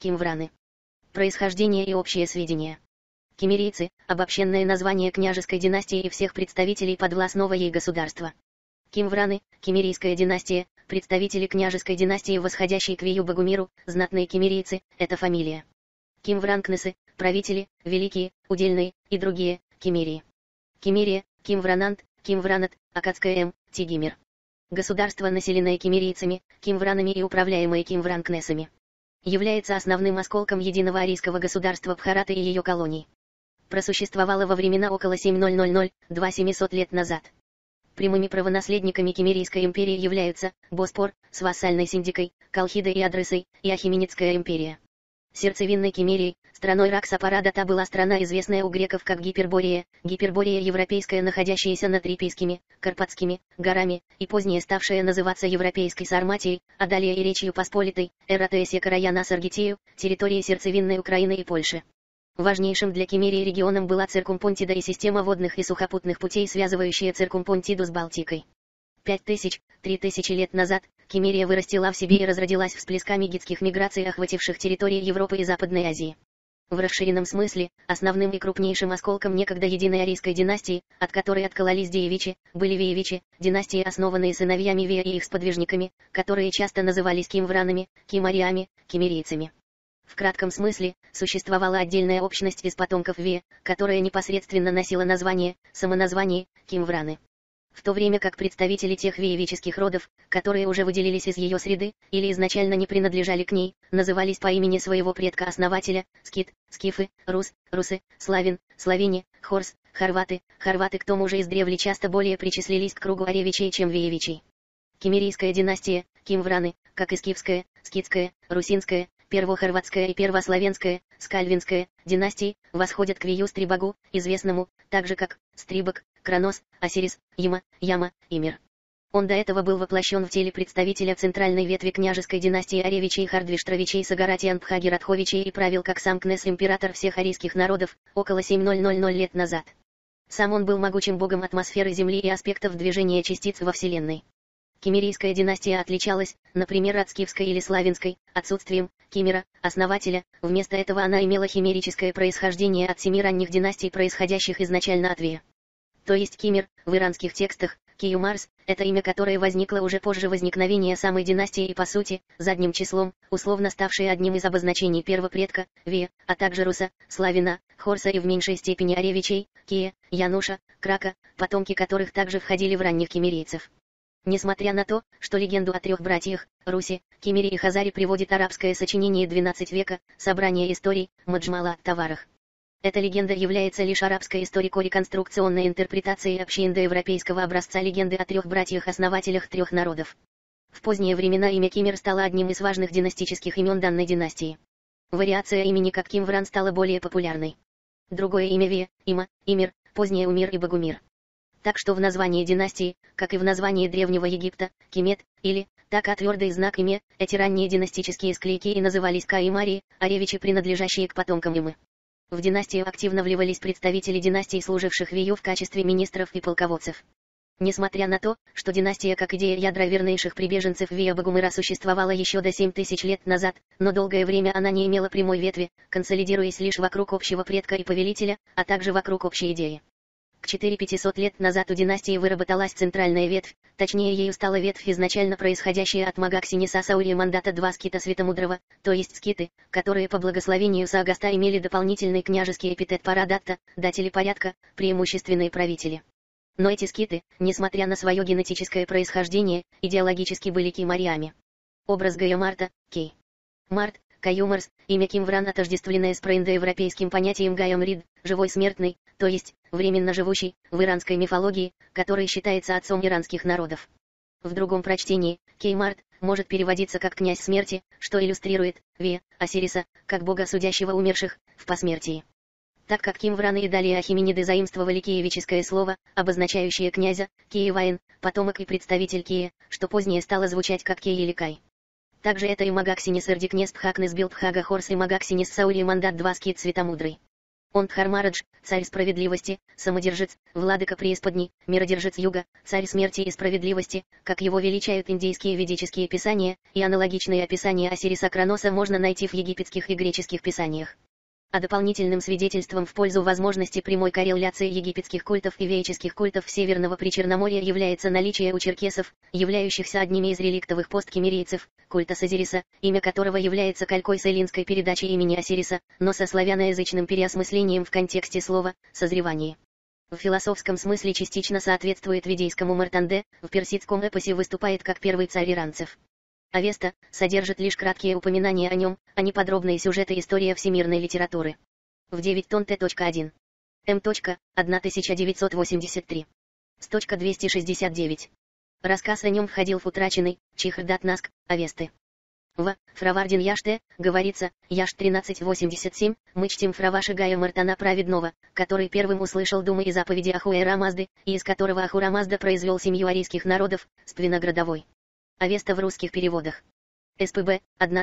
кимвраны. Происхождение и общие сведения. Киммерийцы – обобщенное название княжеской династии и всех представителей подвластного ей государства. Кимвраны – киммерийская династия, представители княжеской династии, восходящей к Вию-Богумиру, знатные киммерийцы – это фамилия. Кимвранкнесы – правители, великие, удельные и другие, киммерии. Киммерия, Кимвранант, Кимвранат, Аккадская М, Тигимир. Государство, населенное киммерийцами, кимвранами и управляемое кимвранкнесами. Является основным осколком единого арийского государства Бхараты и ее колоний. Просуществовало во времена около 7000-2700 лет назад. Прямыми правонаследниками Киммерийской империи являются Боспор с вассальной Синдикой, Колхида и Адресой, и Ахименидская империя. Сердцевинной Киммерией, страной Раксапарадата, была страна, известная у греков как Гиперборея, Гиперборея европейская, находящаяся над Трипийскими, Карпатскими горами, и позднее ставшая называться Европейской Сарматией, а далее и Речью Посполитой, Эратесия Караяна Саргитию, территорией сердцевинной Украины и Польши. Важнейшим для Киммерии регионом была Циркумпонтида и система водных и сухопутных путей, связывающая Циркумпонтиду с Балтикой. 5000-3000 лет назад Киммерия вырастила в себе и разродилась всплесками гетских миграций, охвативших территории Европы и Западной Азии. В расширенном смысле, основным и крупнейшим осколком некогда единой арийской династии, от которой откололись Деевичи, были Виевичи, династии, основанные сыновьями Вия и их сподвижниками, которые часто назывались кимвранами, кимариями, киммерийцами. В кратком смысле, существовала отдельная общность из потомков Вия, которая непосредственно носила самоназвание, кимвраны. В то время как представители тех виевических родов, которые уже выделились из ее среды, или изначально не принадлежали к ней, назывались по имени своего предка-основателя: скит, скифы, рус, русы, славин, славяне, хорс, хорваты, хорваты к тому же издревле часто более причислились к кругу аревичей, чем виевичей. Киммерийская династия, кимвраны, как и скифская, скитская, русинская, первохорватская и первославянская, скальвинская династии, восходят к Вию Стрибогу, известному также как Стрибог, Кранос, Осирис, Яма, Имир. Он до этого был воплощен в теле представителя центральной ветви княжеской династии Аревичей, Хардвиштровичей, Сагаратиан, Пхагиратховичей, и правил как сам Кнесс-император всех арийских народов, около 7000 лет назад. Сам он был могучим богом атмосферы Земли и аспектов движения частиц во Вселенной. Киммерийская династия отличалась, например, от скифской или славянской, отсутствием киммера, основателя, вместо этого она имела химерическое происхождение от 7 ранних династий, происходящих изначально от Вия. То есть киммер, в иранских текстах, Киюмарс, это имя, которое возникло уже позже возникновения самой династии и по сути, задним числом, условно ставшее одним из обозначений первопредка, Вия, а также Руса, Славина, Хорса и в меньшей степени Аревичей, Кия, Януша, Крака, потомки которых также входили в ранних киммерийцев. Несмотря на то, что легенду о 3 братьях, Руси, Киммере и Хазаре приводит арабское сочинение XII века, собрание историй, Маджмала ат-Таварах. Эта легенда является лишь арабской историко-реконструкционной интерпретацией общеиндоевропейского образца легенды о 3 братьях-основателях 3 народов. В поздние времена имя Киммер стало одним из важных династических имен данной династии. Вариация имени как Кимвран стала более популярной. Другое имя Вия, Има, Имир, позднее Умир и Богумир. Так что в названии династии, как и в названии Древнего Египта, Кемет, или, так а твердый знак Име, эти ранние династические склейки и назывались Ка-Имарии, аревичи, принадлежащие к потомкам Имы. В династию активно вливались представители династий, служивших Вию в качестве министров и полководцев. Несмотря на то, что династия как идея ядра вернейших прибеженцев Вия Богумыра существовала еще до 7000 лет назад, но долгое время она не имела прямой ветви, консолидируясь лишь вокруг общего предка и повелителя, а также вокруг общей идеи. К 400-500 лет назад у династии выработалась центральная ветвь, точнее ею стала ветвь, изначально происходящая от Магаксиниса Саурия Мандата 2 скита Светомудрого, то есть скиты, которые по благословению Саагаста имели дополнительный княжеский эпитет Парадатта, датели порядка, преимущественные правители. Но эти скиты, несмотря на свое генетическое происхождение, идеологически были кимариями. Образ Гайо-Марта, Кей. Март, Каюмарс, имя Кимвран, отождествленное с проиндоевропейским понятием Гайом-Рид, живой смертный, то есть, временно живущий, в иранской мифологии, который считается отцом иранских народов. В другом прочтении, Кеймарт, может переводиться как «князь смерти», что иллюстрирует Вия, Осириса, как бога судящего умерших, в посмертии. Так как кимвраны и далее ахимениды заимствовали киевическое слово, обозначающее князя, Киевайн, потомок и представитель Кия, что позднее стало звучать как Кей или Кай. Также это и Магаксинис Эрдикнес Пхакнес Билпхага Хорс и Магаксинис Саури Мандат 2 скит Светомудрый. Он Дхармарадж, царь справедливости, самодержец, владыка преисподней, миродержец юга, царь смерти и справедливости, как его величают индийские ведические писания, и аналогичные описания Осириса Краноса можно найти в египетских и греческих писаниях. А дополнительным свидетельством в пользу возможности прямой корреляции египетских культов и ведических культов Северного Причерноморья является наличие у черкесов, являющихся одними из реликтовых посткемерийцев, культа Осириса, имя которого является калькой с эллинской передачи имени Осириса, но со славяноязычным переосмыслением в контексте слова «созревание». В философском смысле частично соответствует ведейскому Мартанде, в персидском эпосе выступает как первый царь иранцев. Авеста содержит лишь краткие упоминания о нем, а не подробные сюжеты истории всемирной литературы. В 9 тонн Т.1. М. 1983. С. 269. Рассказ о нем входил в утраченный Чихрдат-Наск, Авесты. В Фравардин Яште, говорится, Яшт 1387, мы чтим Фраваши Гая Мартана Праведного, который первым услышал думы и заповеди Ахуэра Мазды, и из которого Ахура Мазда произвел семью арийских народов, с Твиноградовой. Авеста в русских переводах. СПБ,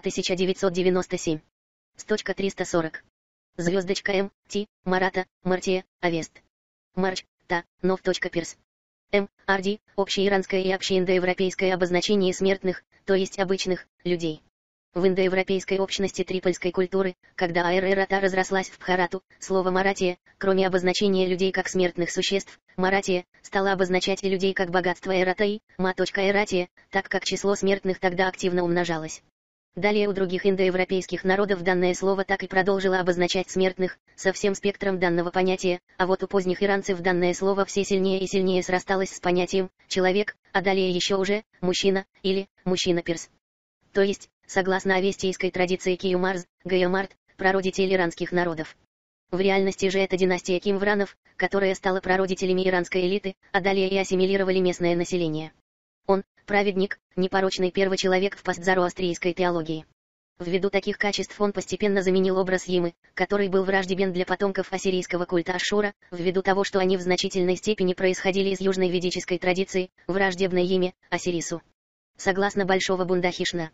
1997. С. 340. Звездочка М. Т. Марата, Мартия, Авест. Марч, Та, Нов. Перс. М. Арди, общеиранское и общеиндоевропейское обозначение смертных, то есть обычных, людей. В индоевропейской общности трипольской культуры, когда Айр-Эрата разрослась в Бхарату, слово «маратия», кроме обозначения людей как смертных существ, «маратия», стало обозначать и людей как богатство Эратаи, ма.эратия, так как число смертных тогда активно умножалось. Далее у других индоевропейских народов данное слово так и продолжило обозначать смертных, со всем спектром данного понятия, а вот у поздних иранцев данное слово все сильнее и сильнее срасталось с понятием «человек», а далее еще уже «мужчина» или «мужчина-перс». То есть, согласно авестийской традиции Киюмарз, Гайомарт, прародитель иранских народов. В реальности же это династия Кимвранов, которая стала прародителями иранской элиты, а далее и ассимилировали местное население. Он – праведник, непорочный первый человек в постзороастрийской теологии. Ввиду таких качеств он постепенно заменил образ Йимы, который был враждебен для потомков ассирийского культа Ашшура, ввиду того, что они в значительной степени происходили из южной ведической традиции, враждебной Йиме, Осирису. Согласно Большого Бундахишна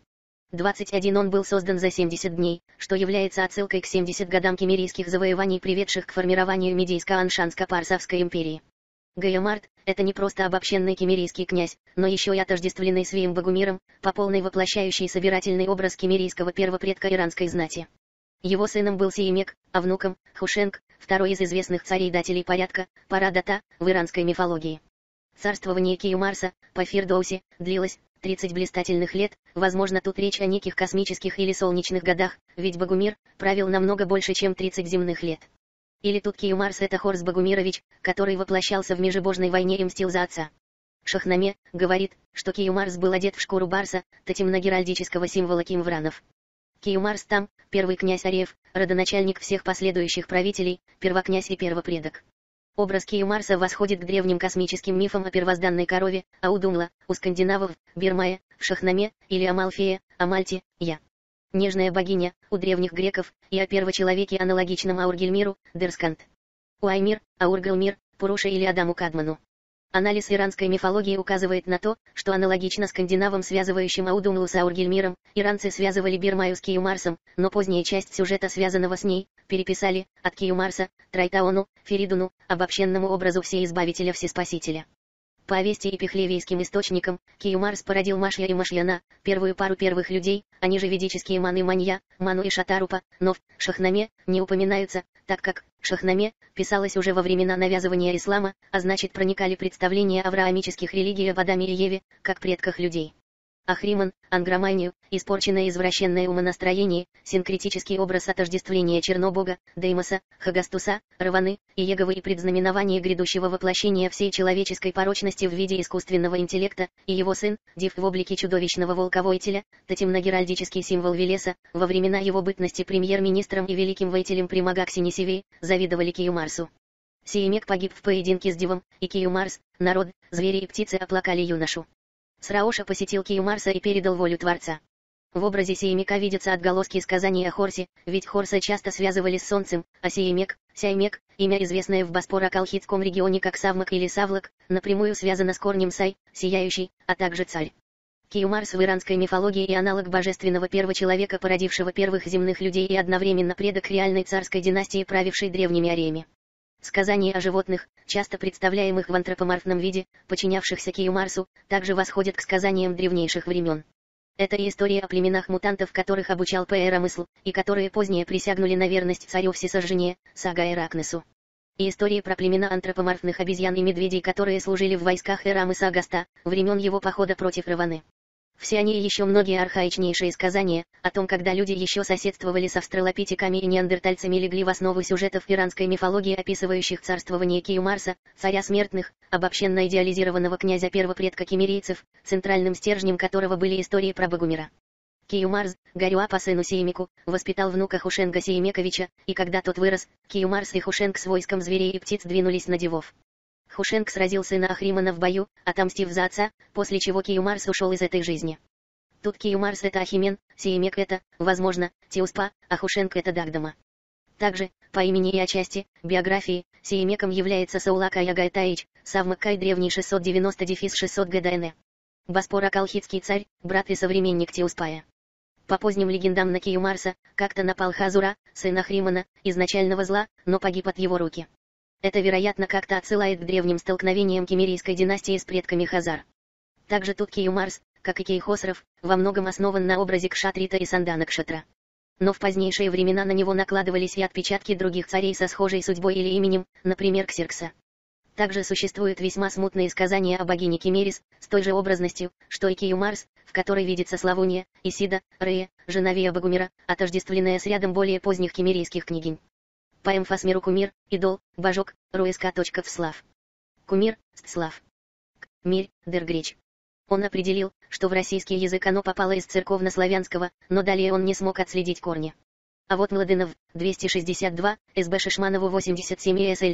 21 он был создан за 70 дней, что является отсылкой к 70 годам кемерийских завоеваний, приведших к формированию Медийско-Аншанско-Парсавской империи. Гайомарт – это не просто обобщенный кемерийский князь, но еще и отождествленный с Вием Багумиром, по полной воплощающий собирательный образ кемерийского первопредка иранской знати. Его сыном был Сиемек, а внуком – Хушенг, второй из известных царей-дателей порядка, Парадата, в иранской мифологии. Царствование Киюмарса, по Фирдоуси, длилось 30 блистательных лет, возможно тут речь о неких космических или солнечных годах, ведь Багумир правил намного больше, чем 30 земных лет. Или тут Киюмарс это Хорс Багумирович, который воплощался в межбожной войне и мстил за отца. Шахнаме говорит, что Киюмарс был одет в шкуру барса, тотемно-геральдического символа кимвранов. Киюмарс там, первый князь Ариев, родоначальник всех последующих правителей, первокнязь и первопредок. Образ Киюмарса восходит к древним космическим мифам о первозданной корове, Аудумла, у скандинавов, Бирмае, в Шахнаме, или Амалфее, Амальте, Я. Нежная богиня, у древних греков, и о первочеловеке аналогичном Аургельмиру, Дерскант. У Аймир, Аургалмир, Пуруша или Адаму Кадману. Анализ иранской мифологии указывает на то, что аналогично скандинавам, связывающим Аудумлу с Аургельмиром, иранцы связывали Бирмаю с Киюмарсом, но поздняя часть сюжета, связанного с ней, переписали от Киюмарса, Трайтаону, Феридуну, обобщенному образу всеизбавителя всеспасителя. По Авесте и пихлевийским источникам, Киюмарс породил Машья и Машьяна, первую пару первых людей, они же ведические Ман и Манья, Ману и Шатарупа, но в Шахнаме не упоминаются, так как Шахнаме писалось уже во времена навязывания ислама, а значит проникали представления авраамических религий об Адаме и Еве, как предках людей. Ахриман, Ангроманию, испорченное извращенное умонастроение, синкретический образ отождествления Чернобога, Деймоса, Хагастуса, Раваны, и Еговы и предзнаменование грядущего воплощения всей человеческой порочности в виде искусственного интеллекта, и его сын, Див в облике чудовищного волковоителя, тотемно-геральдический символ Велеса, во времена его бытности премьер-министром и великим воителем при Магаксе Несевии, завидовали Киюмарсу. Сиемек погиб в поединке с Дивом, и Киюмарс, народ, звери и птицы оплакали юношу. Сраоша посетил Киюмарса и передал волю Творца. В образе Сиемека видятся отголоски сказаний о Хорсе, ведь Хорса часто связывали с солнцем, а Сиемек, Сяймек, имя известное в Боспоро-Калхидском регионе как Савмак или Савлак, напрямую связано с корнем Сай, сияющий, а также царь. Киюмарс в иранской мифологии и аналог божественного первочеловека, породившего первых земных людей и одновременно предок реальной царской династии, правившей древними ариями. Сказания о животных, часто представляемых в антропоморфном виде, подчинявшихся Киюмарсу, также восходят к сказаниям древнейших времен. Это и история о племенах мутантов, которых обучал Пэйрамысл, и которые позднее присягнули на верность царю Всесожжения, сага Эракнесу. И истории про племена антропоморфных обезьян и медведей, которые служили в войсках Эрамыса Агаста, времен его похода против Раваны. Все они и еще многие архаичнейшие сказания, о том, когда люди еще соседствовали с австралопитеками и неандертальцами, легли в основу сюжетов иранской мифологии, описывающих царствование Киюмарса, царя смертных, обобщенно идеализированного князя первопредка киммерийцев, центральным стержнем которого были истории про Багумира. Киюмарс, Гарюа по сыну Сиемику, воспитал внука Хушенга Сиемековича, и когда тот вырос, Киюмарс и Хушенг с войском зверей и птиц двинулись на Девов. Хушенг сразил сына Ахримана в бою, отомстив за отца, после чего Киюмарс ушел из этой жизни. Тут Киюмарс — это Ахимен, Сиемек — это, возможно, Тиуспа, а Хушенг — это Дагдама. Также, по имени и отчасти, биографии, Сиемеком является Саулака Ягайтаич, Савмаккай древний 690-600 ГДН. Боспора Калхидский царь, брат и современник Тиуспая. По поздним легендам на Киюмарса, как-то напал Хазура, сын Ахримана, изначального зла, но погиб от его руки. Это, вероятно, как-то отсылает к древним столкновениям киммерийской династии с предками Хазар. Также тут Киюмарс, как и Кейхосров, во многом основан на образе Кшатрита и Санданакшатра. Но в позднейшие времена на него накладывались и отпечатки других царей со схожей судьбой или именем, например, Ксеркса. Также существуют весьма смутные сказания о богине Кимерис, с той же образностью, что и Киюмарс, в которой видится Славуния, Исида, Рея, жена Вия Багумира, отождествленная с рядом более поздних киммерийских княгинь. Поэм Фасмиру кумир, идол, божок, руэска. Вслав. Кумир, стслав. Мирь, дергреч. Он определил, что в российский язык оно попало из церковно-славянского, но далее он не смог отследить корни. А вот Младенов, 262, СБ Шишманову 87 ИСЛ.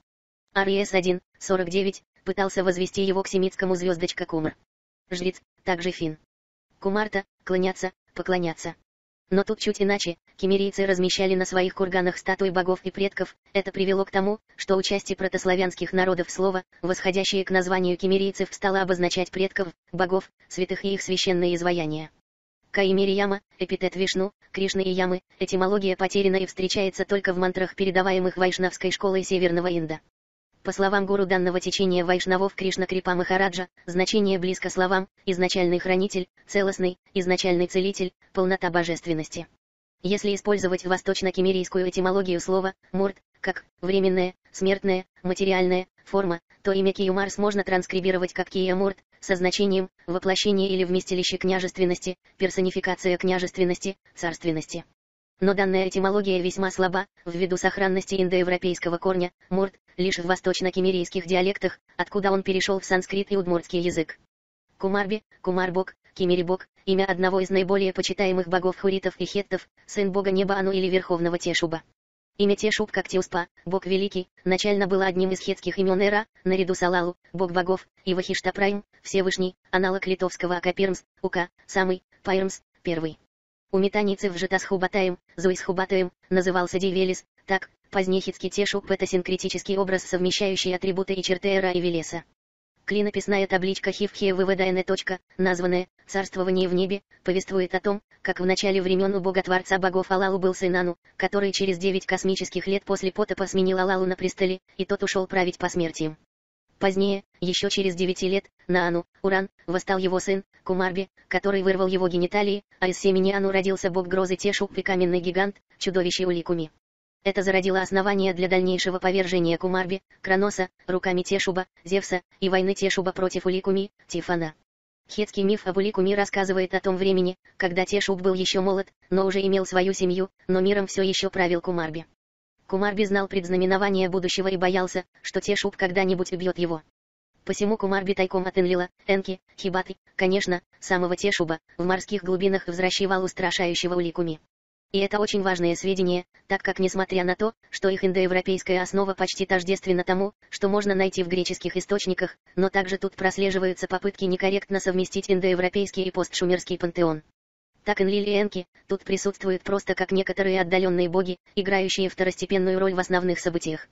РЕС 1, 49, пытался возвести его к семитскому звездочка Кумр. Жрец, также фин. Кумарта, кланяться, поклоняться. Но тут чуть иначе, киммерийцы размещали на своих курганах статуи богов и предков, это привело к тому, что у части протославянских народов слово, восходящее к названию киммерийцев, стало обозначать предков, богов, святых и их священные изваяния. Каимери Яма, эпитет Вишну, Кришны и Ямы, этимология потеряна и встречается только в мантрах, передаваемых вайшнавской школой Северного Инда. По словам гуру данного течения вайшнавов Кришна Крипа Махараджа, значение близко словам: изначальный хранитель, целостный, изначальный целитель, полнота божественности. Если использовать восточно-киммерийскую этимологию слова «мурт» как временная, смертная, материальная форма, то имя Киюмарс можно транскрибировать как Кия-мурт, со значением воплощение или вместилище княжественности, персонификация княжественности, царственности. Но данная этимология весьма слаба, ввиду сохранности индоевропейского корня «мурт» лишь в восточно-киммерийских диалектах, откуда он перешел в санскрит и удмуртский язык. Кумарби, Кумар-бог, Киммери-бог, имя одного из наиболее почитаемых богов хуритов и хеттов, сын бога неба Ану или верховного Тешуба. Имя Тешуб как Тиуспа, бог великий, начально было одним из хеттских имен Эра, наряду с Алалу, бог богов, и Вахиштапрайм, Всевышний, аналог литовского Акапирмс, Ука, самый, Пайрмс, первый. У метанийцев Житасхубатаем, Зуисхубатаем, назывался Дивелис, так, поздний хеттский Тешуб — это синкретический образ, совмещающий атрибуты и черты Эра и Велеса. Клинописная табличка Хивхе ВВДН. Названная «Царствование в небе», повествует о том, как в начале времен у бога-творца богов Алалу был сын Ану, который через 9 космических лет после потопа сменил Алалу на престоле, и тот ушел править посмертием. Позднее, еще через 9 лет, на Ану, Уран, восстал его сын, Кумарби, который вырвал его гениталии, а из семени Ану родился бог грозы Тешуб и каменный гигант, чудовище Уликуми. Это зародило основания для дальнейшего повержения Кумарби, Краноса, руками Тешуба, Зевса, и войны Тешуба против Уликуми, Тифана. Хеттский миф об Уликуми рассказывает о том времени, когда Тешуб был еще молод, но уже имел свою семью, но миром все еще правил Кумарби. Кумарби знал предзнаменование будущего и боялся, что Тешуб когда-нибудь убьет его. Посему Кумарби тайком от Энлила, Энки, Хибаты, конечно, самого Тешуба, в морских глубинах взращивал устрашающего Уликуми. И это очень важное сведение, так как несмотря на то, что их индоевропейская основа почти тождественна тому, что можно найти в греческих источниках, но также тут прослеживаются попытки некорректно совместить индоевропейский и постшумерский пантеон. Так Энлиль и Энки тут присутствуют просто как некоторые отдаленные боги, играющие второстепенную роль в основных событиях.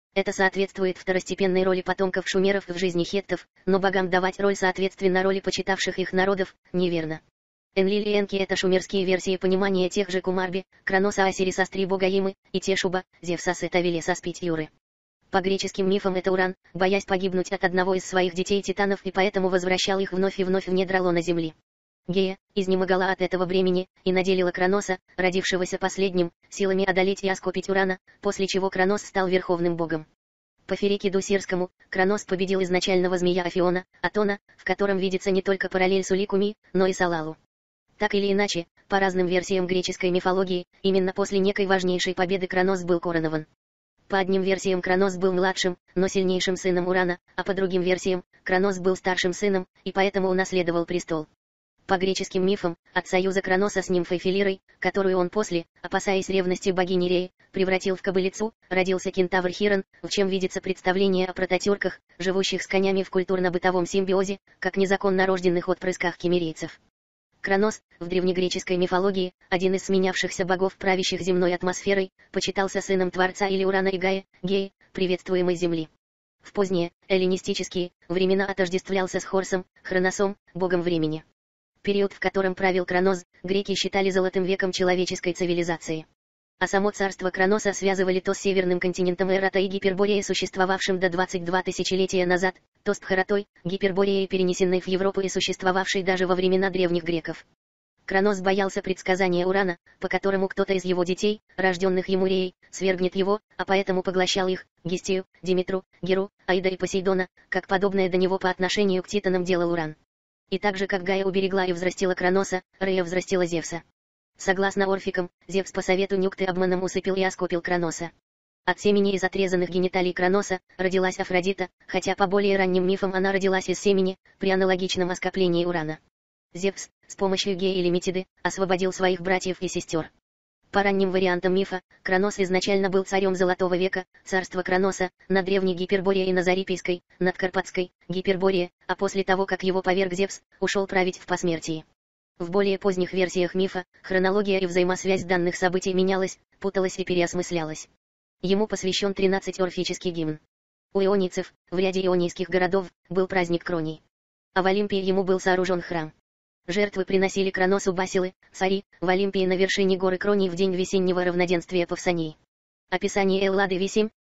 Это соответствует второстепенной роли потомков шумеров в жизни хеттов, но богам давать роль соответственно роли почитавших их народов, неверно. Энлиль и Энки — это шумерские версии понимания тех же Кумарби, Краноса, Осириса с 3 бога Имы, и Тешуба, Зевса с Велеса с 5 Юры. По греческим мифам это Уран, боясь погибнуть от одного из своих детей-титанов, и поэтому возвращал их вновь и вновь в недра лона земли. Гея изнемогала от этого бремени, и наделила Краноса, родившегося последним, силами одолеть и оскопить Урана, после чего Кранос стал верховным богом. По Ферекиду Сирскому, Кранос победил изначального змея Афиона, Атона, в котором видится не только параллель с Уликуми, но и Салалу. Так или иначе, по разным версиям греческой мифологии, именно после некой важнейшей победы Кранос был коронован. По одним версиям Кранос был младшим, но сильнейшим сыном Урана, а по другим версиям, Кранос был старшим сыном, и поэтому унаследовал престол. По греческим мифам, от союза Краноса с нимфой Филирой, которую он после, опасаясь ревности богини Реи, превратил в кобылицу, родился кентавр Хирон, в чем видится представление о прототюрках, живущих с конями в культурно-бытовом симбиозе, как незаконно рожденных отпрысках киммерийцев. Кранос, в древнегреческой мифологии, один из сменявшихся богов, правящих земной атмосферой, почитался сыном Творца или Урана и Гаи, Геи, приветствуемой земли. В поздние, эллинистические, времена отождествлялся с Хорсом, Хроносом, богом времени. Период, в котором правил Кранос, греки считали золотым веком человеческой цивилизации. А само царство Краноса связывали то с северным континентом Эрата и Гипербореей, существовавшим до 22 тысячелетия назад, то с Пхаратой, Гипербореей, перенесенной в Европу и существовавшей даже во времена древних греков. Кранос боялся предсказания Урана, по которому кто-то из его детей, рожденных ему Реей, свергнет его, а поэтому поглощал их, Гестию, Димитру, Геру, Аида и Посейдона, как подобное до него по отношению к титанам делал Уран. И так же как Гая уберегла и взрастила Краноса, Рея взрастила Зевса. Согласно Орфикам, Зевс по совету Нюкты обманом усыпил и оскопил Краноса. От семени из отрезанных гениталий Краноса родилась Афродита, хотя по более ранним мифам она родилась из семени, при аналогичном оскоплении Урана. Зевс, с помощью Геи или Метиды, освободил своих братьев и сестер. По ранним вариантам мифа, Кранос изначально был царем Золотого века, царство Краноса, на древней Гиперборее и на Зарипийской, над Карпатской, Гиперборее, а после того как его поверг Зевс, ушел править в посмертии. В более поздних версиях мифа, хронология и взаимосвязь данных событий менялась, путалась и переосмыслялась. Ему посвящен 13 орфический гимн. У ионийцев, в ряде ионийских городов, был праздник Кроний. А в Олимпии ему был сооружен храм. Жертвы приносили Краносу басилы, цари, в Олимпии на вершине горы Кроний в день весеннего равноденствия Павсании. Описание Эллады Висим,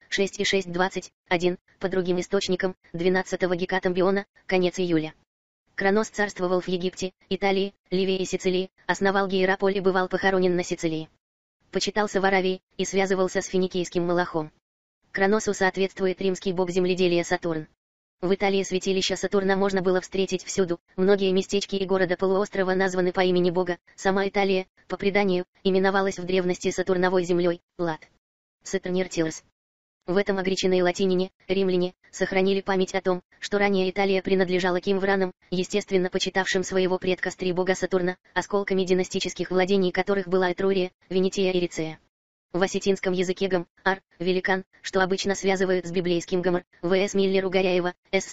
6,6,21, по другим источникам, 12-го Гекатамбиона, конец июля. Кранос царствовал в Египте, Италии, Ливии и Сицилии, основал Гиераполь и бывал похоронен на Сицилии. Почитался в Аравии, и связывался с финикийским Малахом. Краносу соответствует римский бог земледелия Сатурн. В Италии святилища Сатурна можно было встретить всюду, многие местечки и города полуострова названы по имени бога, сама Италия, по преданию, именовалась в древности Сатурновой землей, Лат. Сатурнертилос. В этом огреченной латинине, римляне, сохранили память о том, что ранее Италия принадлежала кимвранам, естественно почитавшим своего предка стрибога Сатурна, осколками династических владений которых была Этрурия, Венетия и Рицея. В осетинском языке гам, ар, великан, что обычно связывают с библейским Гомер, В.С. Миллеру Горяева,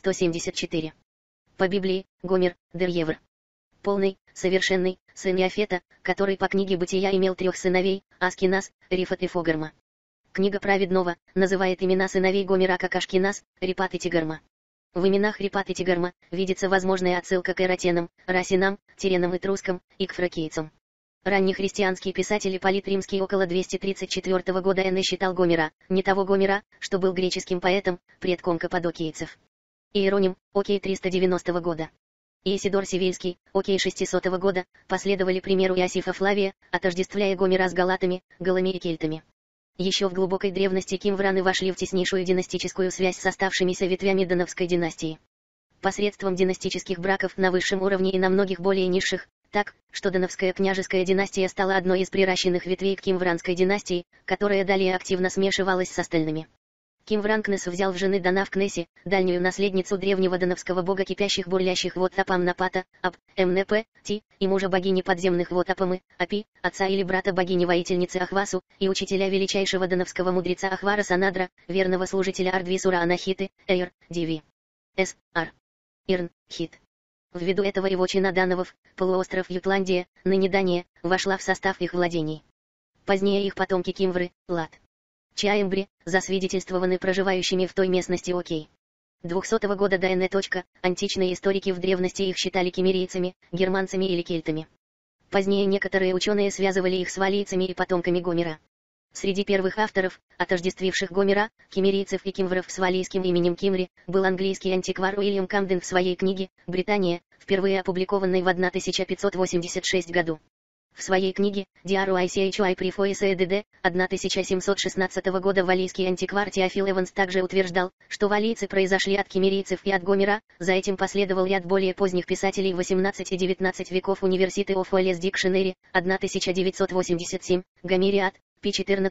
С-174. По Библии, Гомер, Дерьевр. Полный, совершенный, сын Иофета, который по книге Бытия имел 3 сыновей, Аскинас, Рифат и Фогарма. Книга праведного называет имена сыновей Гомера как Ашкинас, Рипат и Тигарма. В именах Рипат и Тигарма видится возможная отсылка к эратенам, расинам, тиренам и трускам, и к фракийцам. Раннехристианский писатель Ипполит Римский около 234 года Н. считал Гомера, не того Гомера, что был греческим поэтом, предком каппадокийцев. Иероним, окей 390 года. Исидор Сивильский, окей 600 года, последовали примеру Иосифа Флавия, отождествляя Гомера с галатами, галами и кельтами. Еще в глубокой древности кимвраны вошли в теснейшую династическую связь с оставшимися ветвями Дановской династии. Посредством династических браков на высшем уровне и на многих более низших, так, что Дановская княжеская династия стала одной из приращенных ветвей к кимвранской династии, которая далее активно смешивалась с остальными. Кимвран Кнес взял в жены Дана в Кнесе, дальнюю наследницу древнего дановского бога кипящих бурлящих вод Апамнапата, Ап, МНП, Ти, и мужа богини подземных вод Апамы, Апи, отца или брата богини-воительницы Ахвасу, и учителя величайшего дановского мудреца Ахвара Санадра, верного служителя Ардвисура Анахиты, Эйр, Диви. С. Ар. Ирн, Хит. Ввиду этого его чина Дановов, полуостров Ютландия, ныне Дания, вошла в состав их владений. Позднее их потомки Кимвры, Лат. Чаембри, засвидетельствованы проживающими в той местности окей. 200 года до н. Античные историки в древности их считали киммерийцами, германцами или кельтами. Позднее некоторые ученые связывали их с валлийцами и потомками Гомера. Среди первых авторов, отождествивших Гомера, киммерийцев и кимвров с валлийским именем Кимри, был английский антиквар Уильям Камден в своей книге «Британия», впервые опубликованной в 1586 году. В своей книге «DRUICHY Preface EDD» 1716 года валлийский антиквар Теофил Эванс также утверждал, что валлийцы произошли от киммерийцев и от Гомера. За этим последовал ряд более поздних писателей 18 и 19 веков. University of Wales Dictionary, 1987, Гомериад, p.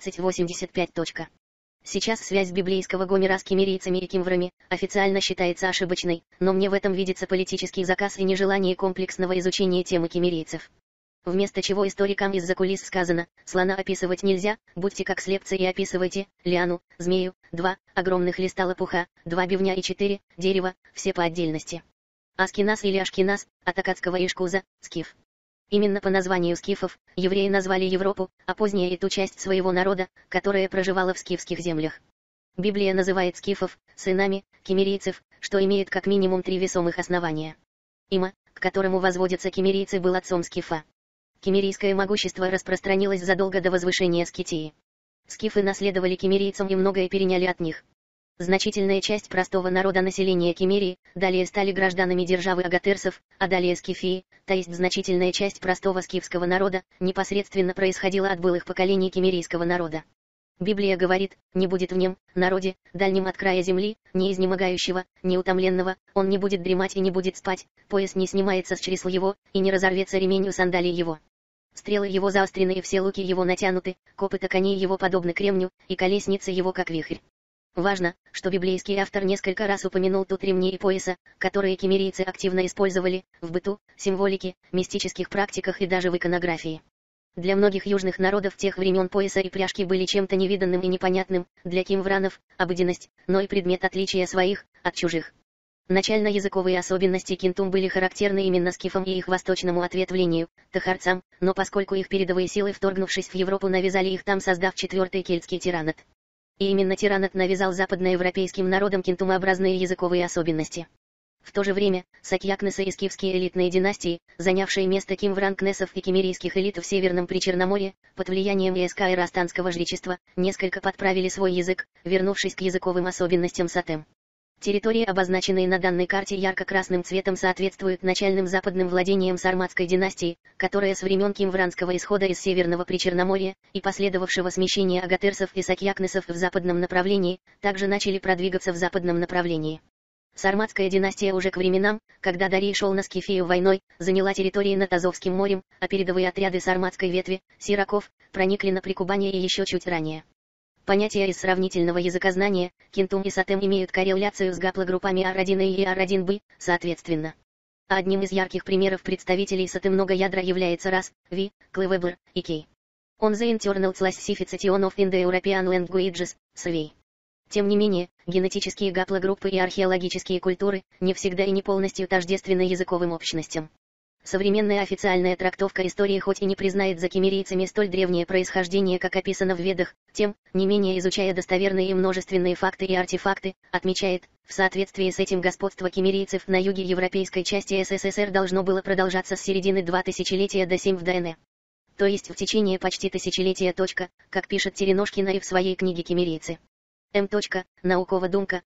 1485. Сейчас связь библейского Гомера с киммерийцами и кимврами официально считается ошибочной, но мне в этом видится политический заказ и нежелание комплексного изучения темы киммерийцев. Вместо чего историкам из-за кулис сказано: слона описывать нельзя, будьте как слепцы и описывайте лиану, змею, 2 огромных листа лопуха, 2 бивня и 4 дерева, все по отдельности. Аскинас или Ашкинас, от аккадского ишкуза, скиф. Именно по названию скифов евреи назвали Европу, а позднее и ту часть своего народа, которая проживала в скифских землях. Библия называет скифов сынами киммерийцев, что имеет как минимум 3 весомых основания. Има, к которому возводятся киммерийцы, был отцом скифа. Киммерийское могущество распространилось задолго до возвышения Скитии. Скифы наследовали киммерийцам и многое переняли от них. Значительная часть простого народа населения Киммерии далее стали гражданами державы агатерсов, а далее Скифии, то есть значительная часть простого скифского народа, непосредственно происходила от былых поколений киммерийского народа. Библия говорит: не будет в нем, народе, дальнем от края земли, не изнемогающего, не утомленного, он не будет дремать и не будет спать, пояс не снимается с чресл его, и не разорвется ремень у сандалий его. Стрелы его заостренные, все луки его натянуты, копыта коней его подобны кремню, и колесницы его как вихрь. Важно, что библейский автор несколько раз упомянул тут ремни и пояса, которые киммерийцы активно использовали в быту, символике, мистических практиках и даже в иконографии. Для многих южных народов тех времен пояса и пряжки были чем-то невиданным и непонятным, для кимвранов — обыденность, но и предмет отличия своих от чужих. Начально-языковые особенности кинтум были характерны именно скифам и их восточному ответвлению, тахарцам, но поскольку их передовые силы, вторгнувшись в Европу, навязали их там, создав четвертый кельтский тиранат. И именно тиранат навязал западноевропейским народам кинтумообразные языковые особенности. В то же время, сакьякнесы и скифские элитные династии, занявшие место кимвран-кнесов и киммерийских элит в Северном Причерноморье, под влиянием Иэска и растанского жречества, несколько подправили свой язык, вернувшись к языковым особенностям сатем. Территории, обозначенные на данной карте ярко-красным цветом, соответствуют начальным западным владениям сарматской династии, которая с времен кимвранского исхода из Северного Причерноморья и последовавшего смещения агатерсов и сакьякнесов в западном направлении, также начали продвигаться в западном направлении. Сарматская династия уже к временам, когда Дарий шел на Скифию войной, заняла территории над Азовским морем, а передовые отряды сарматской ветви, сираков, проникли на Прикубание и еще чуть ранее. Понятия из сравнительного языкознания, кинтум и сатем имеют корреляцию с гаплогруппами R1 и R1b, соответственно. Одним из ярких примеров представителей сатем многоядра является рас, V, Клевебер и K. On the internal classification of Indo-European languages, SVI. Тем не менее, генетические гаплогруппы и археологические культуры не всегда и не полностью тождественны языковым общностям. Современная официальная трактовка истории хоть и не признает за киммерийцами столь древнее происхождение, как описано в Ведах, тем не менее, изучая достоверные и множественные факты и артефакты, отмечает: в соответствии с этим господство киммерийцев на юге европейской части СССР должно было продолжаться с середины 2 тысячелетия до 7 в ДН. То есть в течение почти тысячелетия. Как пишет Тереношкина и в своей книге «Киммерийцы». М. Наукова думка,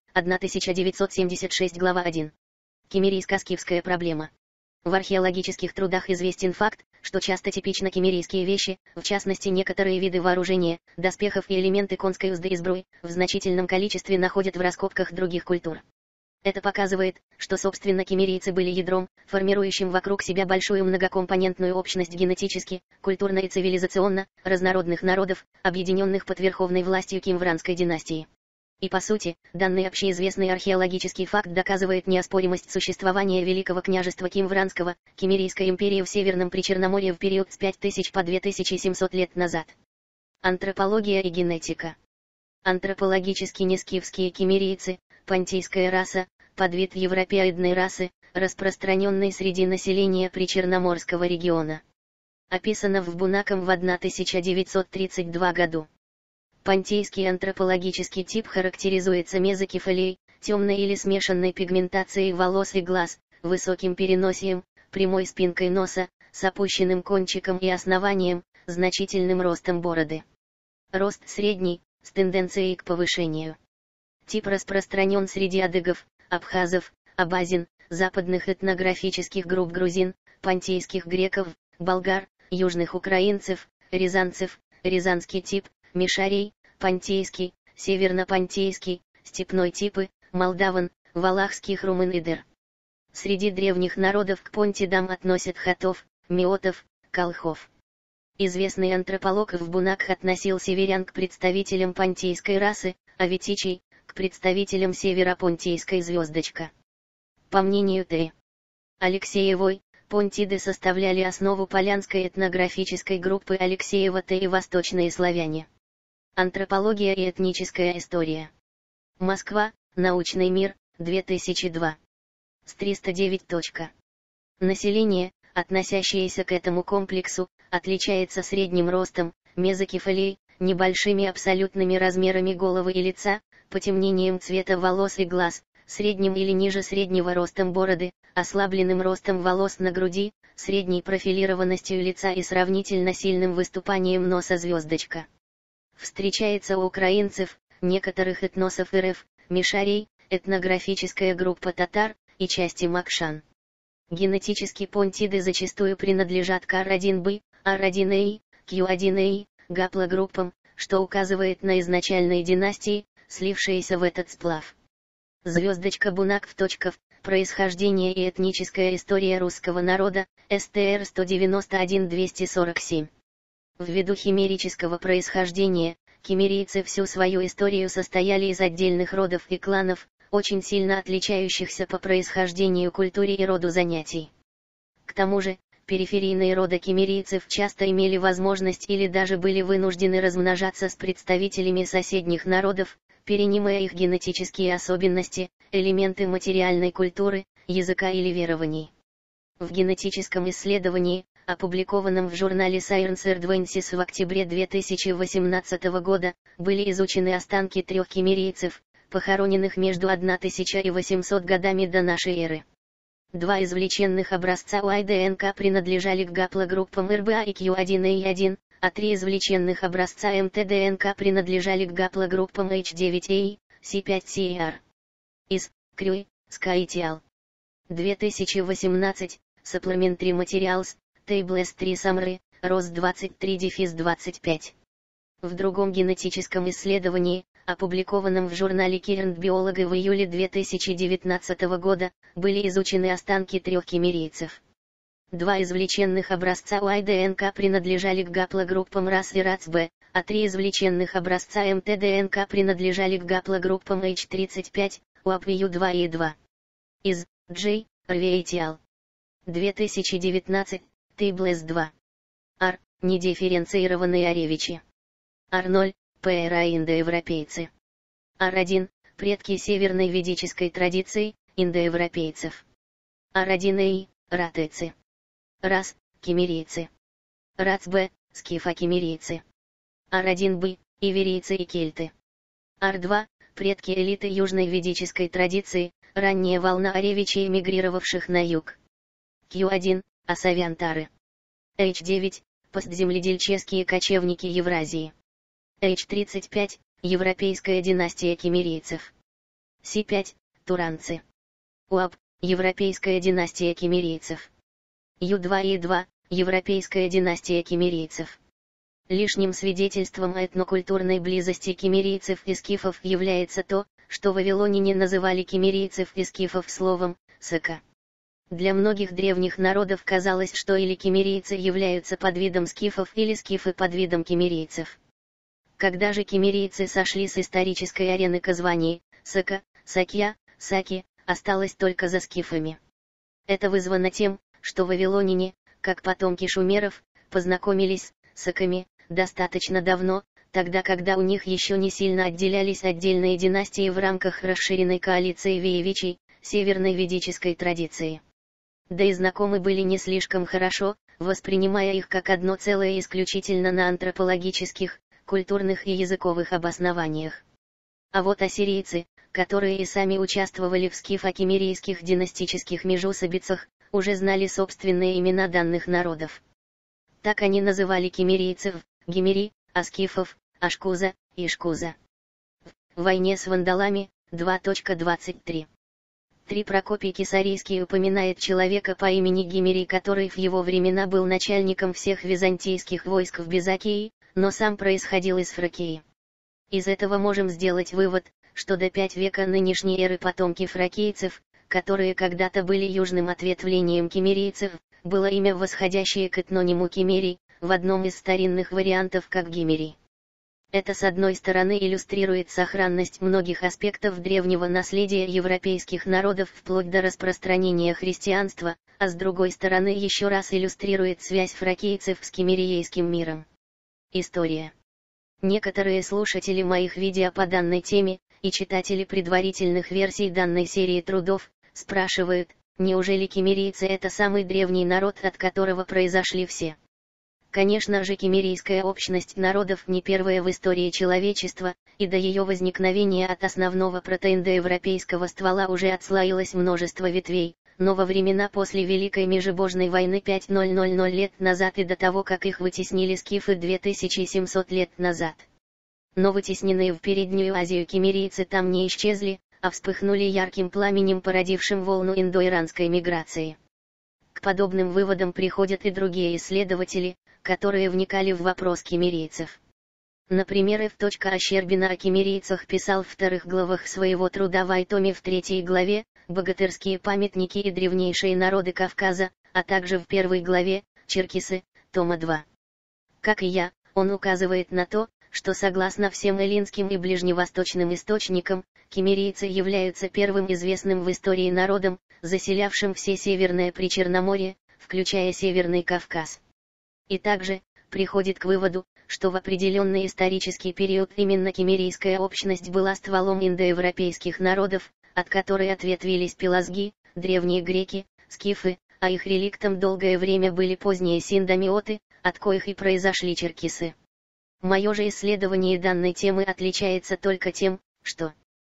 1976, глава 1. Киммерийско-скифская проблема. В археологических трудах известен факт, что часто типично киммерийские вещи, в частности некоторые виды вооружения, доспехов и элементы конской узды и сбруи, в значительном количестве находят в раскопках других культур. Это показывает, что собственно киммерийцы были ядром, формирующим вокруг себя большую многокомпонентную общность генетически, культурно и цивилизационно, разнородных народов, объединенных под верховной властью кимвранской династии. И по сути, данный общеизвестный археологический факт доказывает неоспоримость существования Великого княжества Кимвранского, Киммерийской империи в Северном Причерноморье в период с 5000 по 2700 лет назад. Антропология и генетика. Антропологически нескифские киммерийцы, понтийская раса, подвид европеоидной расы, распространенный среди населения Причерноморского региона. Описано в Бунаком в 1932 году. Понтийский антропологический тип характеризуется мезокефалией, темной или смешанной пигментацией волос и глаз, высоким переносием, прямой спинкой носа, с опущенным кончиком и основанием, значительным ростом бороды. Рост средний, с тенденцией к повышению. Тип распространен среди адыгов, абхазов, абазин, западных этнографических групп грузин, понтийских греков, болгар, южных украинцев, рязанцев, рязанский тип, мишарей, понтийский, северно-понтийский, степной типы, молдаван, валахских румын и дер. Среди древних народов к понтидам относят хатов, миотов, колхов. Известный антрополог Вбунакх относил северян к представителям понтийской расы, а витичей – к представителям северо-понтийской звездочка. По мнению Т. Алексеевой, понтиды составляли основу полянской этнографической группы Алексеева Т. и восточные славяне. Антропология и этническая история. Москва, Научный мир, 2002. С 309. Население, относящееся к этому комплексу, отличается средним ростом, мезокефалией, небольшими абсолютными размерами головы и лица, потемнением цвета волос и глаз, средним или ниже среднего ростом бороды, ослабленным ростом волос на груди, средней профилированностью лица и сравнительно сильным выступанием носа звездочка. Встречается у украинцев, некоторых этносов РФ, мишарей, этнографическая группа татар и части макшан. Генетически понтиды зачастую принадлежат к R1b, R1a, Q1a, гаплогруппам, что указывает на изначальные династии, слившиеся в этот сплав. Звездочка Бунакв. Происхождение и этническая история русского народа, СТР 191-247. Ввиду химерического происхождения, киммерийцы всю свою историю состояли из отдельных родов и кланов, очень сильно отличающихся по происхождению, культуре и роду занятий. К тому же, периферийные роды киммерийцев часто имели возможность или даже были вынуждены размножаться с представителями соседних народов, перенимая их генетические особенности, элементы материальной культуры, языка или верований. В генетическом исследовании, опубликованном в журнале Science Advances в октябре 2018 года, были изучены останки 3 киммерийцев, похороненных между 1800 годами до нашей эры. 2 извлеченных образца УАЙ-ДНК принадлежали к гаплогруппам РБА и Q1A1, а 3 извлеченных образца МТ-ДНК принадлежали к гаплогруппам H9A, C5CR. Из Крюй, Skytial. 2018, Supplementary Materials, Tables 3 Summary, ROS 23-25. В другом генетическом исследовании, опубликованном в журнале Current Biology в июле 2019 года, были изучены останки 3 киммерийцев. 2 извлеченных образца УАЙ-ДНК принадлежали к гаплогруппам РАС и РАЦ-Б, а 3 извлеченных образца МТ-ДНК принадлежали к гаплогруппам H35, УАП-Ю2 и 2. Из J. Rvietial. 2019, Tables 2. R. Недифференцированные оревичи. R0. ПРА индоевропейцы. R1. Предки северной ведической традиции, индоевропейцев. R1A. Ратецы. РАС. Киммерийцы. РАЦ-Б. Скифо-киммерийцы. R1b. Иверийцы и кельты. R2. Предки элиты южной ведической традиции, ранняя волна оревичей, эмигрировавших на юг. Q1. Осавянтары. H9. Постземледельческие кочевники Евразии. H35. Европейская династия киммерийцев. C5. Туранцы. УАП. Европейская династия киммерийцев. Ю2 и 2. Европейская династия киммерийцев. Лишним свидетельством о этнокультурной близости киммерийцев и скифов является то, что вавилоняне называли киммерийцев и скифов словом «сака». Для многих древних народов казалось, что или киммерийцы являются подвидом скифов, или скифы подвидом киммерийцев. Когда же киммерийцы сошли с исторической арены к званию «сака», «сакья», «саки», осталось только за скифами. Это вызвано тем, что вавилоняне, как потомки шумеров, познакомились с саками достаточно давно, тогда когда у них еще не сильно отделялись отдельные династии в рамках расширенной коалиции веевичей, северной ведической традиции. Да и знакомы были не слишком хорошо, воспринимая их как одно целое исключительно на антропологических, культурных и языковых обоснованиях. А вот ассирийцы, которые и сами участвовали в скифо-киммерийских династических межусобицах, уже знали собственные имена данных народов. Так они называли киммерийцев Гимери, а скифов Ашкуза, Ишкуза. В войне с вандалами 2.23. 3 Прокопий Кесарийский упоминает человека по имени Гимерий, который в его времена был начальником всех византийских войск в Безакии, но сам происходил из Фракии. Из этого можем сделать вывод, что до 5 века нынешней эры потомки фракийцев, которые когда-то были южным ответвлением киммерийцев, было имя, восходящее к этнониму Киммерий, в одном из старинных вариантов как Гимерий. Это с одной стороны иллюстрирует сохранность многих аспектов древнего наследия европейских народов вплоть до распространения христианства, а с другой стороны еще раз иллюстрирует связь фракийцев с киммериейским миром. История. Некоторые слушатели моих видео по данной теме, и читатели предварительных версий данной серии трудов, спрашивают, неужели киммерийцы это самый древний народ, от которого произошли все? Конечно же, киммерийская общность народов не первая в истории человечества, и до ее возникновения от основного протоиндоевропейского ствола уже отслоилось множество ветвей, но во времена после Великой Межебожной войны 5000 лет назад и до того, как их вытеснили скифы 2700 лет назад. Но вытесненные в Переднюю Азию киммерийцы там не исчезли, а вспыхнули ярким пламенем, породившим волну индоиранской миграции. К подобным выводам приходят и другие исследователи, которые вникали в вопрос киммерийцев. Например, Ф. Ощербина о киммерийцах писал в вторых главах своего труда в Айтоме в 3 главе «Богатырские памятники и древнейшие народы Кавказа», а также в 1 главе «Черкесы», тома 2. Как и я, он указывает на то, что согласно всем эллинским и ближневосточным источникам, киммерийцы являются первым известным в истории народом, заселявшим все Северное Причерноморье, включая Северный Кавказ. И также, приходит к выводу, что в определенный исторический период именно киммерийская общность была стволом индоевропейских народов, от которой ответвились пелазги, древние греки, скифы, а их реликтом долгое время были поздние синдомиоты, от коих и произошли черкесы. Мое же исследование данной темы отличается только тем, что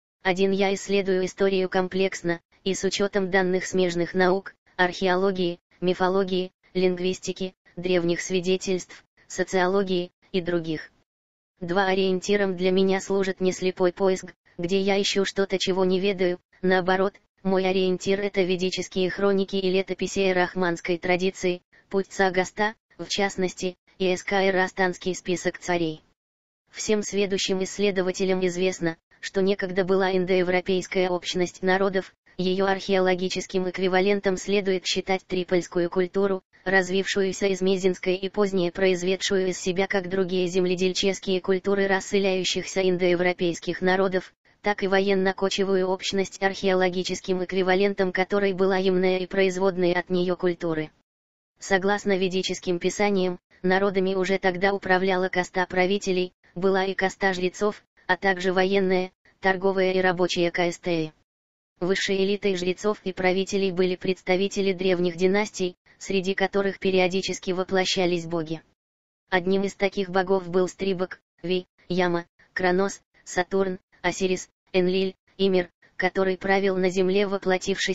1. Я исследую историю комплексно, и с учетом данных смежных наук, археологии, мифологии, лингвистики, древних свидетельств, социологии и других. 2. Ориентиром для меня служит не слепой поиск, где я ищу что-то, чего не ведаю, наоборот, мой ориентир — это ведические хроники и летописи рахманской традиции, путь Сагаста, в частности, и Эрастанский список царей. Всем сведущим исследователям известно, что некогда была индоевропейская общность народов, ее археологическим эквивалентом следует считать трипольскую культуру, развившуюся из мезенской и позднее произведшую из себя как другие земледельческие культуры расселяющихся индоевропейских народов, так и военно-кочевую общность, археологическим эквивалентом которой была ямная и производные от нее культуры. Согласно ведическим писаниям, народами уже тогда управляла каста правителей, была и каста жрецов, а также военная, торговая и рабочая кастеи. Высшей элитой жрецов и правителей были представители древних династий, среди которых периодически воплощались боги. Одним из таких богов был Стрибок, Ви, Яма, Кронос, Сатурн, Осирис, Энлиль, Имир, который правил на земле, воплотившись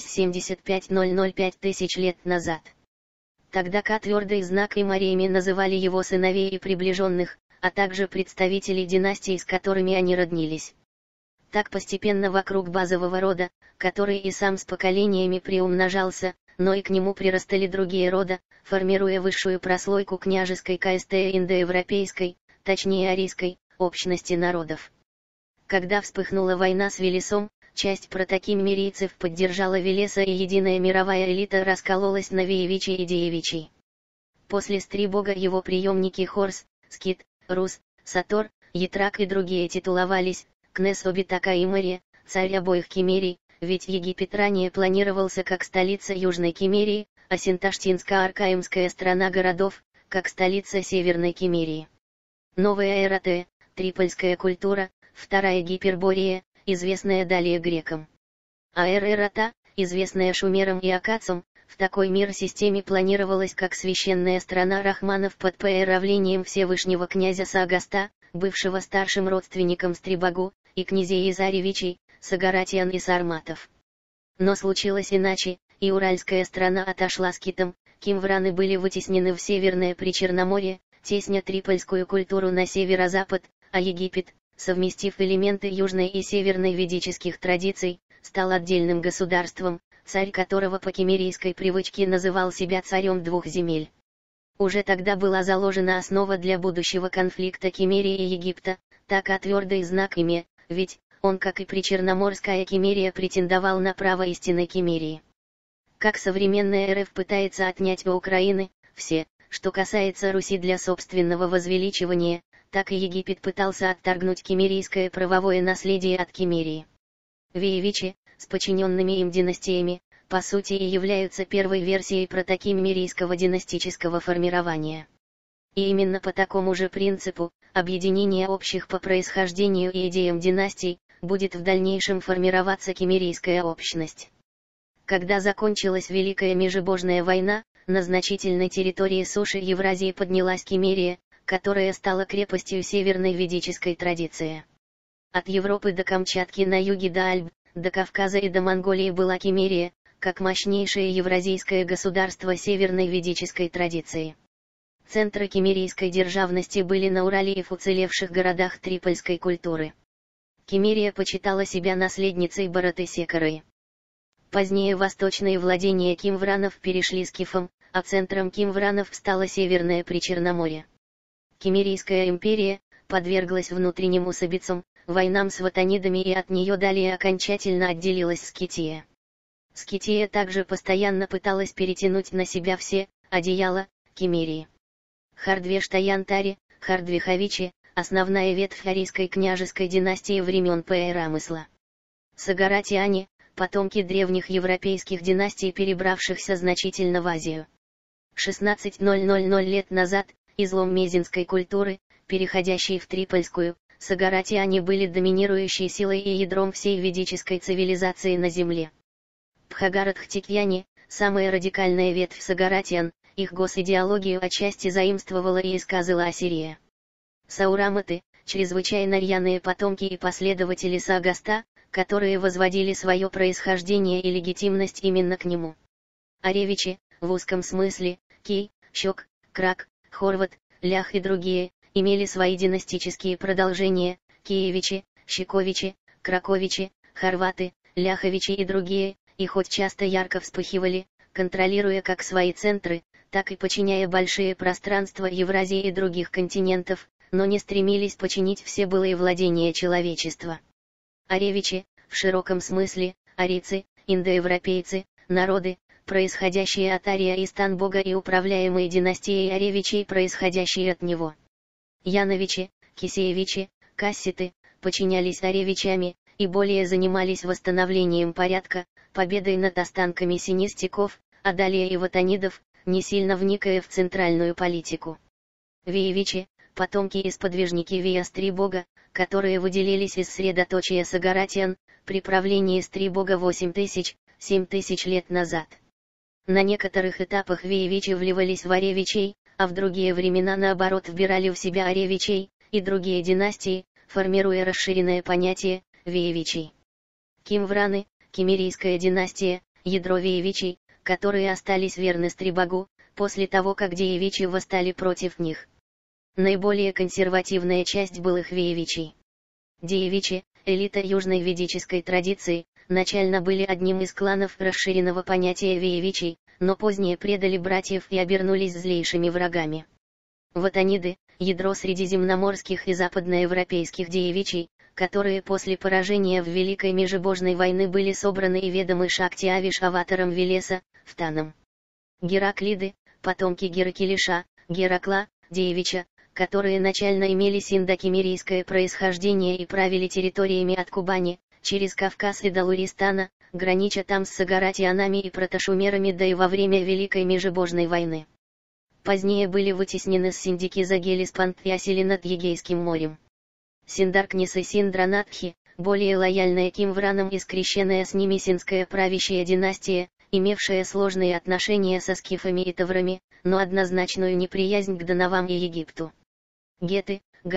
75,005 тысяч лет назад. Тогда Ка, твердый знак, и Мариями называли его сыновей и приближенных, а также представителей династий, с которыми они роднились. Так постепенно вокруг базового рода, который и сам с поколениями приумножался, но и к нему прирастали другие рода, формируя высшую прослойку княжеской индоевропейской, точнее арийской, общности народов. Когда вспыхнула война с Велесом, часть протокиммерийцев поддержала Велеса, и единая мировая элита раскололась на Виевичей и Диевичей. После Стрибога его приемники Хорс, Скит, Рус, Сатор, Ятрак и другие титуловались Кнес-Обитака и Мэри, царь обоих Киммерий, ведь Египет ранее планировался как столица Южной Киммерии, а Синташтинско-Аркаимская страна городов, как столица Северной Киммерии. Новая эра Т, трипольская культура, вторая Гиперборея, известная далее грекам. А эра Та, известная шумерам и аккадцам, в такой мир-системе планировалась как священная страна рахманов под правлением Всевышнего князя Саагаста, бывшего старшим родственником Стрибогу, и князей из Аревичей, Сагаратиан и Сарматов. Но случилось иначе, и уральская страна отошла скитом, кимвраны были вытеснены в Северное Причерноморье, тесня трипольскую культуру на северо-запад, а Египет, совместив элементы южной и северной ведических традиций, стал отдельным государством, царь которого по киммерийской привычке называл себя царем двух земель. Уже тогда была заложена основа для будущего конфликта Киммерии и Египта, так и твердый знак имя, ведь он, как и причерноморская Киммерия, претендовал на право истинной Киммерии. Как современная РФ пытается отнять у Украины все, что касается Руси для собственного возвеличивания, так и Египет пытался отторгнуть киммерийское правовое наследие от Киммерии. Виевичи, с подчиненными им династиями, по сути и являются первой версией протокиммерийского династического формирования. И именно по такому же принципу, объединение общих по происхождению и идеям династий, будет в дальнейшем формироваться киммерийская общность. Когда закончилась Великая Межебожная война, на значительной территории суши Евразии поднялась Киммерия, которая стала крепостью северной ведической традиции. От Европы до Камчатки на юге до Альп, до Кавказа и до Монголии была Киммерия, как мощнейшее евразийское государство северной ведической традиции. Центры киммерийской державности были на Урале и в уцелевших городах трипольской культуры. Киммерия почитала себя наследницей Бараты-Секары. Позднее восточные владения кимвранов перешли скифам, а центром кимвранов стало Северное Причерноморье. Киммерийская империя подверглась внутренним усобицам, войнам с ватанидами, и от нее далее окончательно отделилась Скития. Скития также постоянно пыталась перетянуть на себя все одеяла Киммерии. Хардвештаянтари, Хардвиховичи, основная ветвь арийской княжеской династии времен Пейрамысла. Сагаратиане, потомки древних европейских династий, перебравшихся значительно в Азию. 16,000 лет назад, излом мезенской культуры, переходящий в трипольскую, сагаратиане были доминирующей силой и ядром всей ведической цивилизации на земле. Бхагаратхтикьяне, самая радикальная ветвь сагаратиан, их госидеологию отчасти заимствовала и исказила Ассирия. Саураматы, чрезвычайно рьяные потомки и последователи Саагаста, которые возводили свое происхождение и легитимность именно к нему. Аревичи, в узком смысле, Кий, Щек, Крак, Хорват, Лях и другие, имели свои династические продолжения, Киевичи, Щековичи, Краковичи, Хорваты, Ляховичи и другие, и хоть часто ярко вспыхивали, контролируя как свои центры, так и подчиняя большие пространства Евразии и других континентов, но не стремились подчинить все былые владения человечества. Аревичи, в широком смысле, арийцы, индоевропейцы, народы, происходящие от Ария и Станбога и управляемые династией Аревичей, происходящие от него. Яновичи, Кисеевичи, Касситы, подчинялись Аревичами, и более занимались восстановлением порядка, победой над останками синистиков, а далее и ватанидов, не сильно вникая в центральную политику. Виевичи, потомки и сподвижники Вия Стрибога, которые выделились из средоточия сагаратиан, при правлении Стрибога 7000-7000 лет назад. На некоторых этапах виевичи вливались в аревичей, а в другие времена наоборот вбирали в себя аревичей и другие династии, формируя расширенное понятие виевичей. Кимвраны, киммерийская династия, ядро виевичей, которые остались верны Стрибогу, после того как деевичи восстали против них. Наиболее консервативная часть былых виевичей. Деевичи, элита южной ведической традиции, начально были одним из кланов расширенного понятия виевичей, но позднее предали братьев и обернулись злейшими врагами. Ватаниды, ядро средиземноморских и западноевропейских деевичей, которые после поражения в Великой Межебожной войны были собраны и ведомы Шакти-Авиш-аватаром Велеса, Фтаном. Гераклиды, потомки Геракилиша, Геракла, Деевича, которые начально имели синдо-киммерийское происхождение и правили территориями от Кубани, через Кавказ и до Луристана, гранича там с сагаратианами и протошумерами, да и во время Великой Межебожной войны. Позднее были вытеснены с Синдики Гелиспанд и осели над Егейским морем. Синдаркнис и Синдранатхи, более лояльная кимвранам и скрещенная с ними синская правящая династия, имевшая сложные отношения со скифами и таврами, но однозначную неприязнь к Доновам и Египту. Геты, Гаты,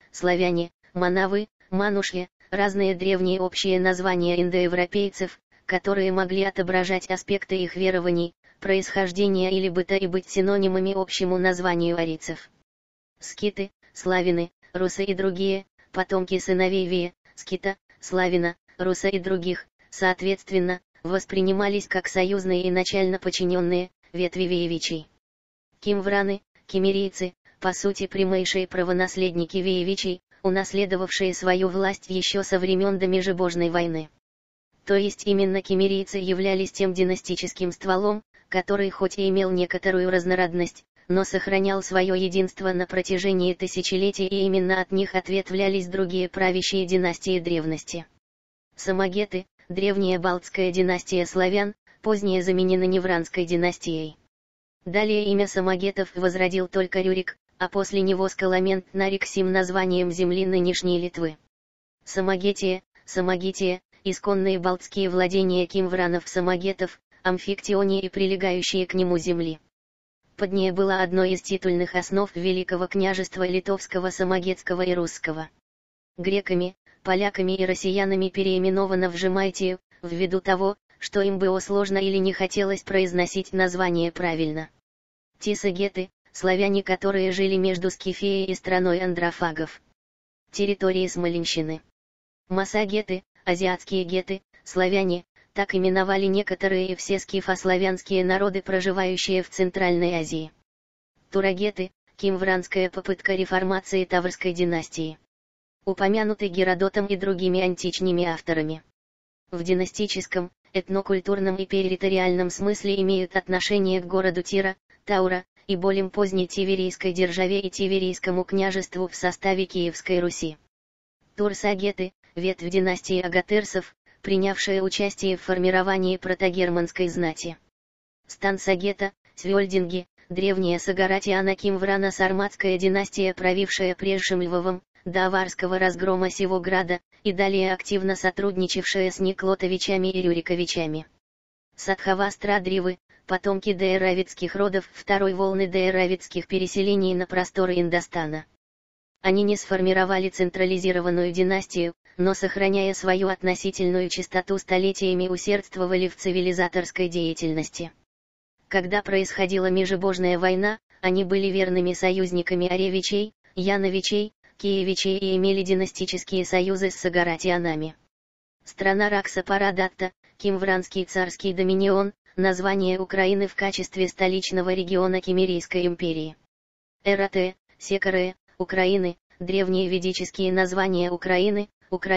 славяне, манавы, манушья, разные древние общие названия индоевропейцев, которые могли отображать аспекты их верований, происхождения или быта и быть синонимами общему названию арийцев. Скиты, славины, русы и другие, потомки сыновей Вия, скита, славина, руса и других, соответственно, воспринимались как союзные и начально подчиненные ветви виевичей. Кимвраны, киммерийцы, по сути прямейшие правонаследники виевичей, унаследовавшие свою власть еще со времен до Межебожной войны. То есть именно киммерийцы являлись тем династическим стволом, который хоть и имел некоторую разнородность, но сохранял свое единство на протяжении тысячелетий, и именно от них ответвлялись другие правящие династии древности. Самогеты, древняя Балтская династия славян, позднее заменена Невранской династией. Далее имя самогетов возродил только Рюрик, а после него Скаламент нарек сим названием земли нынешней Литвы. Самогетия, Самогития, исконные балтские владения кимвранов-самогетов, Амфиктионе и прилегающие к нему земли. Поднее была одной из титульных основ Великого княжества Литовского, Самогетского и Русского. Греками, поляками и россиянами переименовано в Жемайтию, ввиду того, что им было сложно или не хотелось произносить название правильно. Тисагеты, славяне, которые жили между Скифией и страной андрофагов. Территории Смоленщины. Массагеты, азиатские геты, славяне, так именовали некоторые и все скифославянские народы, проживающие в Центральной Азии. Турагеты, кимвранская попытка реформации Таврской династии. Упомянуты Геродотом и другими античными авторами. В династическом, этнокультурном и территориальном смысле имеют отношение к городу Тира, Таура, и более поздней Тиверийской державе и Тиверийскому княжеству в составе Киевской Руси. Турсагеты, ветвь династии Агатырсов, принявшая участие в формировании протогерманской знати. Стансагета, Свёльдинги, древняя Сагаратиана Кимврана сарматская династия, правившая прежшим Львовом, до аварского разгрома сего града, и далее активно сотрудничавшая с Никлотовичами и Рюриковичами. Садхавастрадривы, потомки деэравитских родов второй волны деэравитских переселений на просторы Индостана. Они не сформировали централизированную династию, но, сохраняя свою относительную чистоту, столетиями усердствовали в цивилизаторской деятельности. Когда происходила межебожная война, они были верными союзниками Аревичей, Яновичей, Киевичей и имели династические союзы с Сагаратианами. Страна Ракса-Парадатта, Кимвранский царский доминион, название Украины в качестве столичного региона Киммерийской империи. Эрате, Секаре, Украины, древние ведические названия Украины,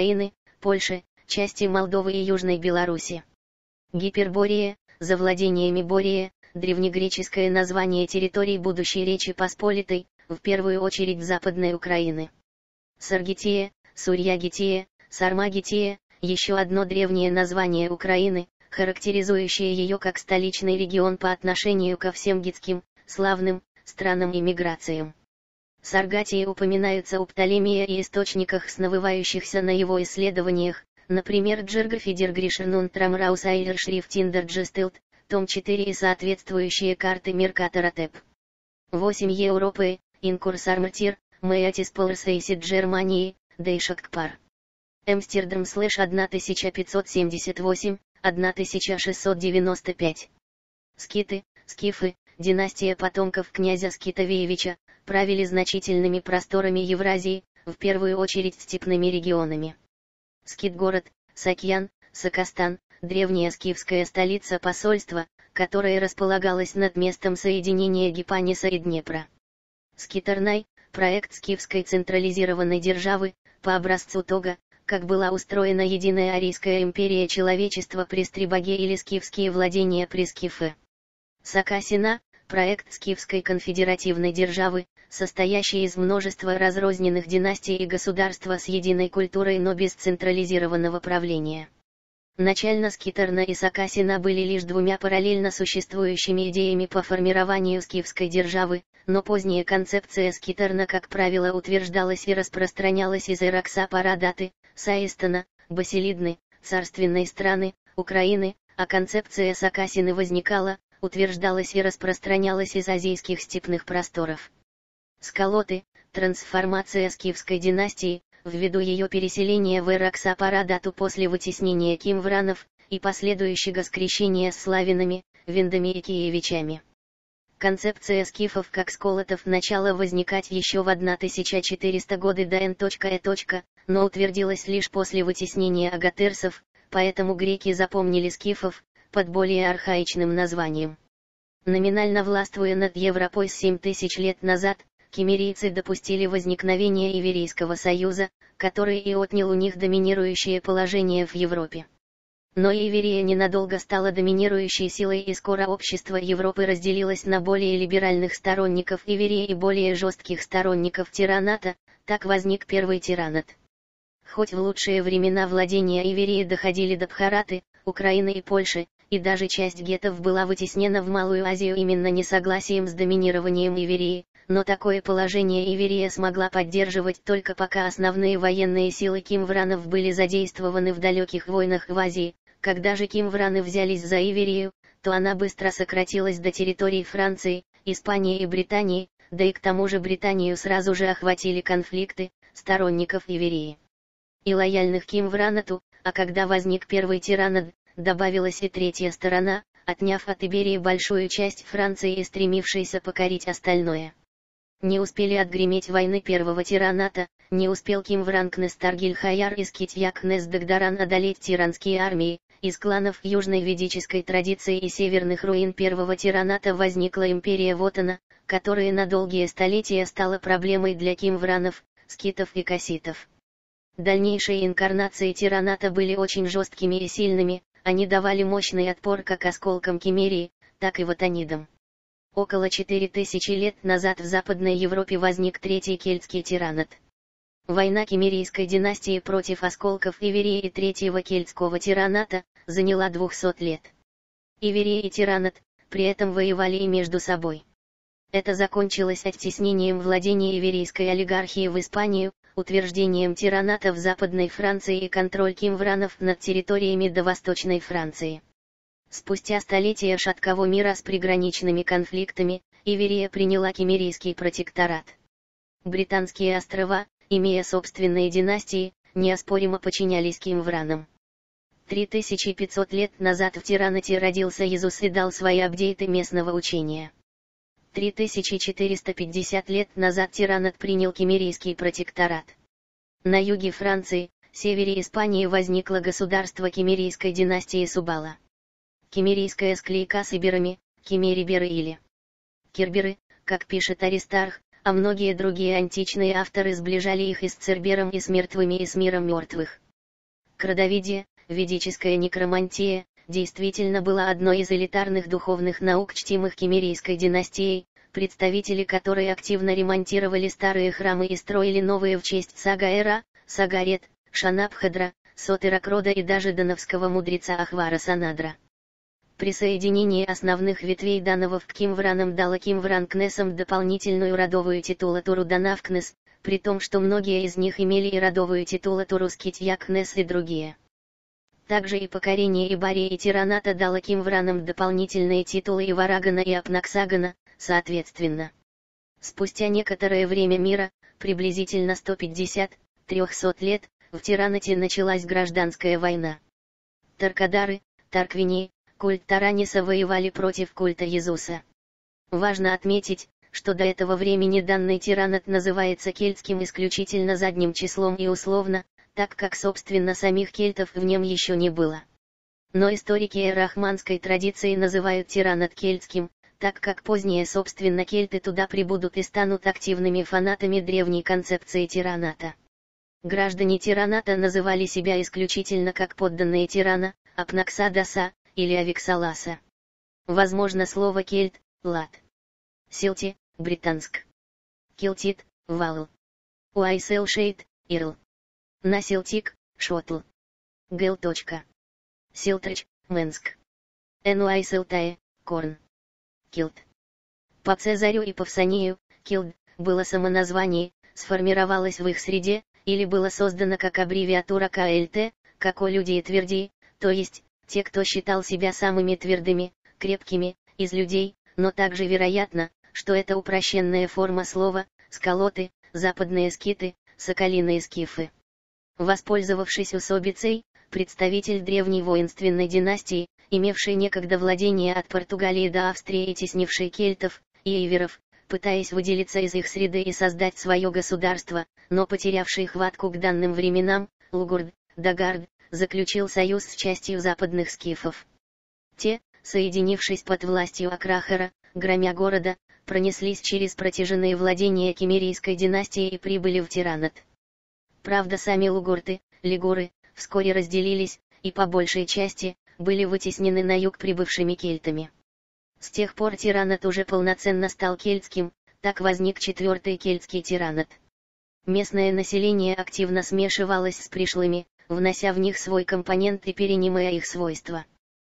Польши, части Молдовы и Южной Беларуси. Гипербория, завладениями Бория, древнегреческое название территорий будущей Речи Посполитой, в первую очередь Западной Украины. Саргития, Сурьягития, Сармагития, еще одно древнее название Украины, характеризующее ее как столичный регион по отношению ко всем гетским, славным, странам и миграциям. Саргатии упоминаются у Птолемея и источниках, основывающихся на его исследованиях, например, Джергофидергришенун Трамраус Айлер Шрифтиндерджестилд, том 4 и соответствующие карты Меркаторотеп. 8 Европы, Инкурс Арматир, Мэатис Полрсейсид Германии, Дейшакпар. Амстердам /1578, 1695. Скиты, скифы, династия потомков князя Скитовеевича, правили значительными просторами Евразии, в первую очередь степными регионами. Скит-город, Сакьян, Сакастан, древняя скифская столица посольства, которое располагалось над местом соединения Гипаниса и Днепра. Скитарнай, проект скифской централизированной державы, по образцу того, как была устроена единая Арийская империя человечества при Стрибоге или скифские владения при Скифе. Сакасина, проект скифской конфедеративной державы, состоящий из множества разрозненных династий и государства с единой культурой, но без централизированного правления. Начально Скитарна и Сакасина были лишь двумя параллельно существующими идеями по формированию скифской державы, но поздняя концепция Скитарна, как правило, утверждалась и распространялась из Иракса-Парадаты, Саистана, Басилидны, царственной страны, Украины, а концепция Сакасины возникала, утверждалась и распространялась из азийских степных просторов. Скалоты, Трансформация скифской династии, ввиду ее переселения в Эраксапарадату после вытеснения кимвранов, и последующего скрещения с славянами, виндами и киевичами. Концепция скифов как сколотов начала возникать еще в 1400 годы до Н.Э. Но утвердилась лишь после вытеснения агатерсов, поэтому греки запомнили скифов под более архаичным названием. Номинально властвуя над Европой с 7000 лет назад, киммерийцы допустили возникновение Иверийского союза, который и отнял у них доминирующее положение в Европе. Но Иверия ненадолго стала доминирующей силой, и скоро общество Европы разделилось на более либеральных сторонников Иверии и более жестких сторонников тираната. Так возник первый тиранат. Хоть в лучшие времена владения Иверии доходили до Бхараты, Украины и Польши, и даже часть геттов была вытеснена в Малую Азию именно несогласием с доминированием Иверии, но такое положение Иверия смогла поддерживать только пока основные военные силы кимвранов были задействованы в далеких войнах в Азии. Когда же кимвраны взялись за Иверию, то она быстро сократилась до территорий Франции, Испании и Британии, да и к тому же Британию сразу же охватили конфликты сторонников Иверии и лояльных кимвранату, а когда возник первый тиранат, добавилась и третья сторона, отняв от Иберии большую часть Франции и стремившейся покорить остальное. Не успели отгреметь войны первого тираната, не успел кимвран князь Таргиль-Хаяр из Китья князь Дагдаран одолеть тиранские армии. Из кланов южной ведической традиции и северных руин первого тираната возникла империя Вотана, которая на долгие столетия стала проблемой для кимвранов, скитов и касситов. Дальнейшие инкарнации тираната были очень жесткими и сильными, они давали мощный отпор как осколкам Киммерии, так и вотанидам. Около 4000 лет назад в Западной Европе возник третий кельтский тиранат. Война киммерийской династии против осколков Иверии и третьего кельтского тираната заняла 200 лет. Иверия и тиранат при этом воевали и между собой. Это закончилось оттеснением владений иверийской олигархии в Испанию, утверждением тираната в Западной Франции и контроль кимвранов над территориями до Восточной Франции. Спустя столетия шаткого мира с приграничными конфликтами, Иверия приняла киммерийский протекторат. Британские острова, имея собственные династии, неоспоримо подчинялись кимвранам. 3500 лет назад в тиранате родился Иисус и дал свои апдейты местного учения. 3450 лет назад тиранат принял киммерийский протекторат. На юге Франции, севере Испании возникло государство киммерийской династии Субала. Киммерийская склейка с иберами, киммериберы или кирберы, как пишет Аристарх, а многие другие античные авторы сближали их и с Цербером и с мертвыми и с миром мертвых. Крадовидие, ведическая некромантия, действительно была одной из элитарных духовных наук, чтимых киммерийской династией, представители которой активно ремонтировали старые храмы и строили новые в честь Сагаэра, Сагарет, Шанабхадра, Сотеракрода и даже дановского мудреца Ахвара Санадра. Присоединение основных ветвей Дановов к кимвранам дало кимвран-кнесам дополнительную родовую титулатуру Данав-кнес, при том что многие из них имели и родовую титулатуру Скитья-кнес и другие. Также и покорение Ибарии и тираната дало кимвранам дополнительные титулы Иварагана и Апнаксагана, соответственно. Спустя некоторое время мира, приблизительно 150-300 лет, в тиранате началась гражданская война. Таркадары, Тарквинии, культ Тараниса воевали против культа Иисуса. Важно отметить, что до этого времени данный тиранат называется кельтским исключительно задним числом и условно, так как собственно самих кельтов в нем еще не было. Но историки эрахманской традиции называют тиранат кельтским, так как поздние собственно кельты туда прибудут и станут активными фанатами древней концепции тираната. Граждане тираната называли себя исключительно как подданные тирана, Апнакса-даса, или Авиксаласа. Возможно слово кельт, лат. Силти, британск. Келтит, вал. Уайселшейт, ирл. Насилтик, шотл. Гэл. Силтрач, Менск. Энуайселтае, корн. Килт. По Цезарю и Павсанию, килд, было самоназвание, сформировалось в их среде, или было создано как аббревиатура КЛТ, как о люди и тверди, то есть, те, кто считал себя самыми твердыми, крепкими, из людей, но также вероятно, что это упрощенная форма слова, сколоты, западные скиты, соколиные скифы. Воспользовавшись усобицей, представитель древней воинственной династии, имевший некогда владение от Португалии до Австрии и теснивший кельтов и иверов, пытаясь выделиться из их среды и создать свое государство, но потерявший хватку к данным временам, Лугурд, Дагард, заключил союз с частью западных скифов. Те, соединившись под властью Акрахера, громя города, пронеслись через протяженные владения киммерийской династии и прибыли в Тиранот. Правда, сами лугурты, лигуры, вскоре разделились, и по большей части, были вытеснены на юг прибывшими кельтами. С тех пор Тиранот уже полноценно стал кельтским, так возник четвертый кельтский Тиранот. Местное население активно смешивалось с пришлыми, внося в них свой компонент и перенимая их свойства.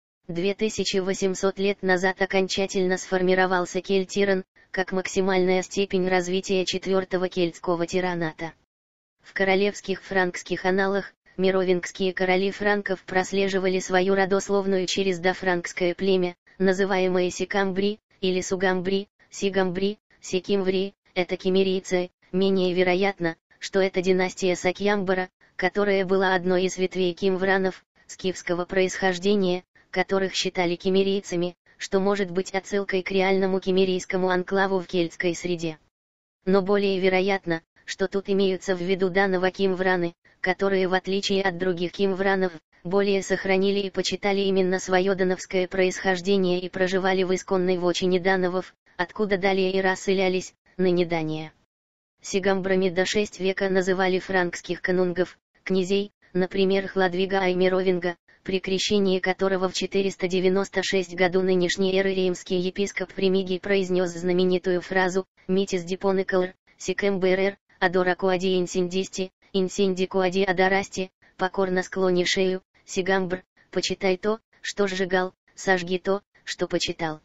2800 лет назад окончательно сформировался Кельтиран, как максимальная степень развития четвертого кельтского тираната. В королевских франкских аналах, меровингские короли франков прослеживали свою родословную через дофранкское племя, называемое Сикамбри, или Сугамбри, Сигамбри, Секимври, это киммерийцы. Менее вероятно, что это династия Сакьямбара, которая была одной из ветвей кимвранов, скифского происхождения, которых считали киммерийцами, что может быть отсылкой к реальному киммерийскому анклаву в кельтской среде. Но более вероятно, что тут имеются в виду данного кимвраны, которые в отличие от других кимвранов, более сохранили и почитали именно свое дановское происхождение и проживали в исконной вотчине дановов, откуда далее и расселялись, ныне Дания. Сигамбрами до VI века называли франкских канунгов, князей, например Хладвига Аймеровинга, при крещении которого в 496 году нынешней эры римский епископ Ремигий произнес знаменитую фразу «Митис дипоникалр, сикэмбэрэр, адора куади инсинди куади адарасти, покорно склони шею, Сигамбр, почитай то, что сжигал, сожги то, что почитал».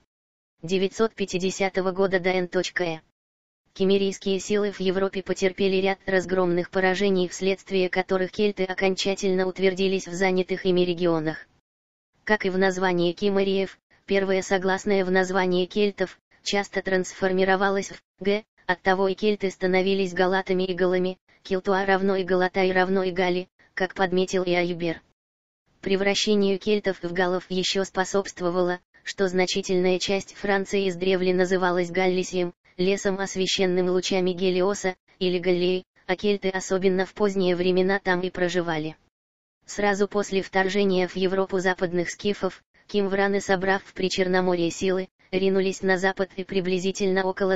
950 года до Н.Э. Киммерийские силы в Европе потерпели ряд разгромных поражений, вследствие которых кельты окончательно утвердились в занятых ими регионах. Как и в названии киммериев, первое согласное в названии кельтов, часто трансформировалось в «г», оттого и кельты становились галатами и галами, Килтуа равно и Галатай равно и Гали, как подметил и Аюбер. Превращению кельтов в галлов еще способствовало, что значительная часть Франции издревле называлась Галлисием, лесом, освещенным лучами Гелиоса, или Галлией, а кельты особенно в поздние времена там и проживали. Сразу после вторжения в Европу западных скифов, кимвраны, собрав в Причерноморье силы, ринулись на запад и приблизительно около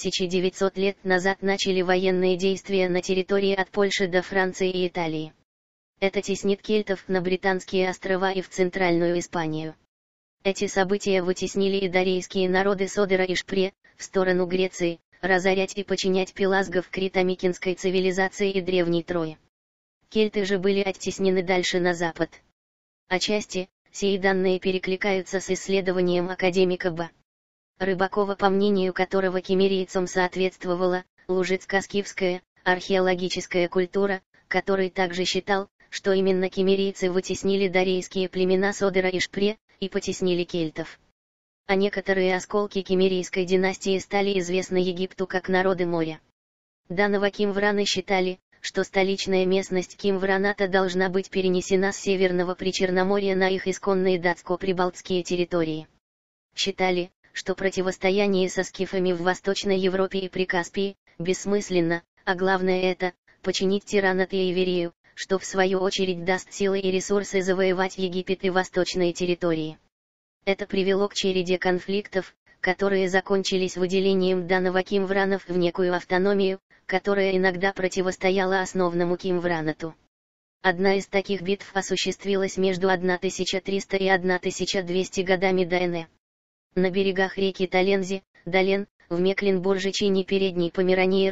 2900 лет назад начали военные действия на территории от Польши до Франции и Италии. Это теснит кельтов на Британские острова и в Центральную Испанию. Эти события вытеснили и дарийские народы Содера и Шпре, в сторону Греции, разорять и подчинять пелазгов крито-микенской цивилизации и древней Трои. Кельты же были оттеснены дальше на запад. Отчасти, сии данные перекликаются с исследованием академика Б. Рыбакова, по мнению которого киммерийцам соответствовала лужицко-скифская археологическая культура, который также считал, что именно киммерийцы вытеснили дарийские племена Содера и Шпре, и потеснили кельтов. А некоторые осколки киммерийской династии стали известны Египту как народы моря. Данного кимвраны считали, что столичная местность Кимвраната должна быть перенесена с Северного Причерноморья на их исконные датско-прибалтские территории. Считали, что противостояние со скифами в Восточной Европе и Прикаспии бессмысленно, а главное это, починить Тиранот и Иверию, что в свою очередь даст силы и ресурсы завоевать Египет и восточные территории. Это привело к череде конфликтов, которые закончились выделением данного кимвранов в некую автономию, которая иногда противостояла основному кимвранату. Одна из таких битв осуществилась между 1300 и 1200 годами до Н.Э. На берегах реки Талензи, Дален, в Мекленбуржичине передней Померании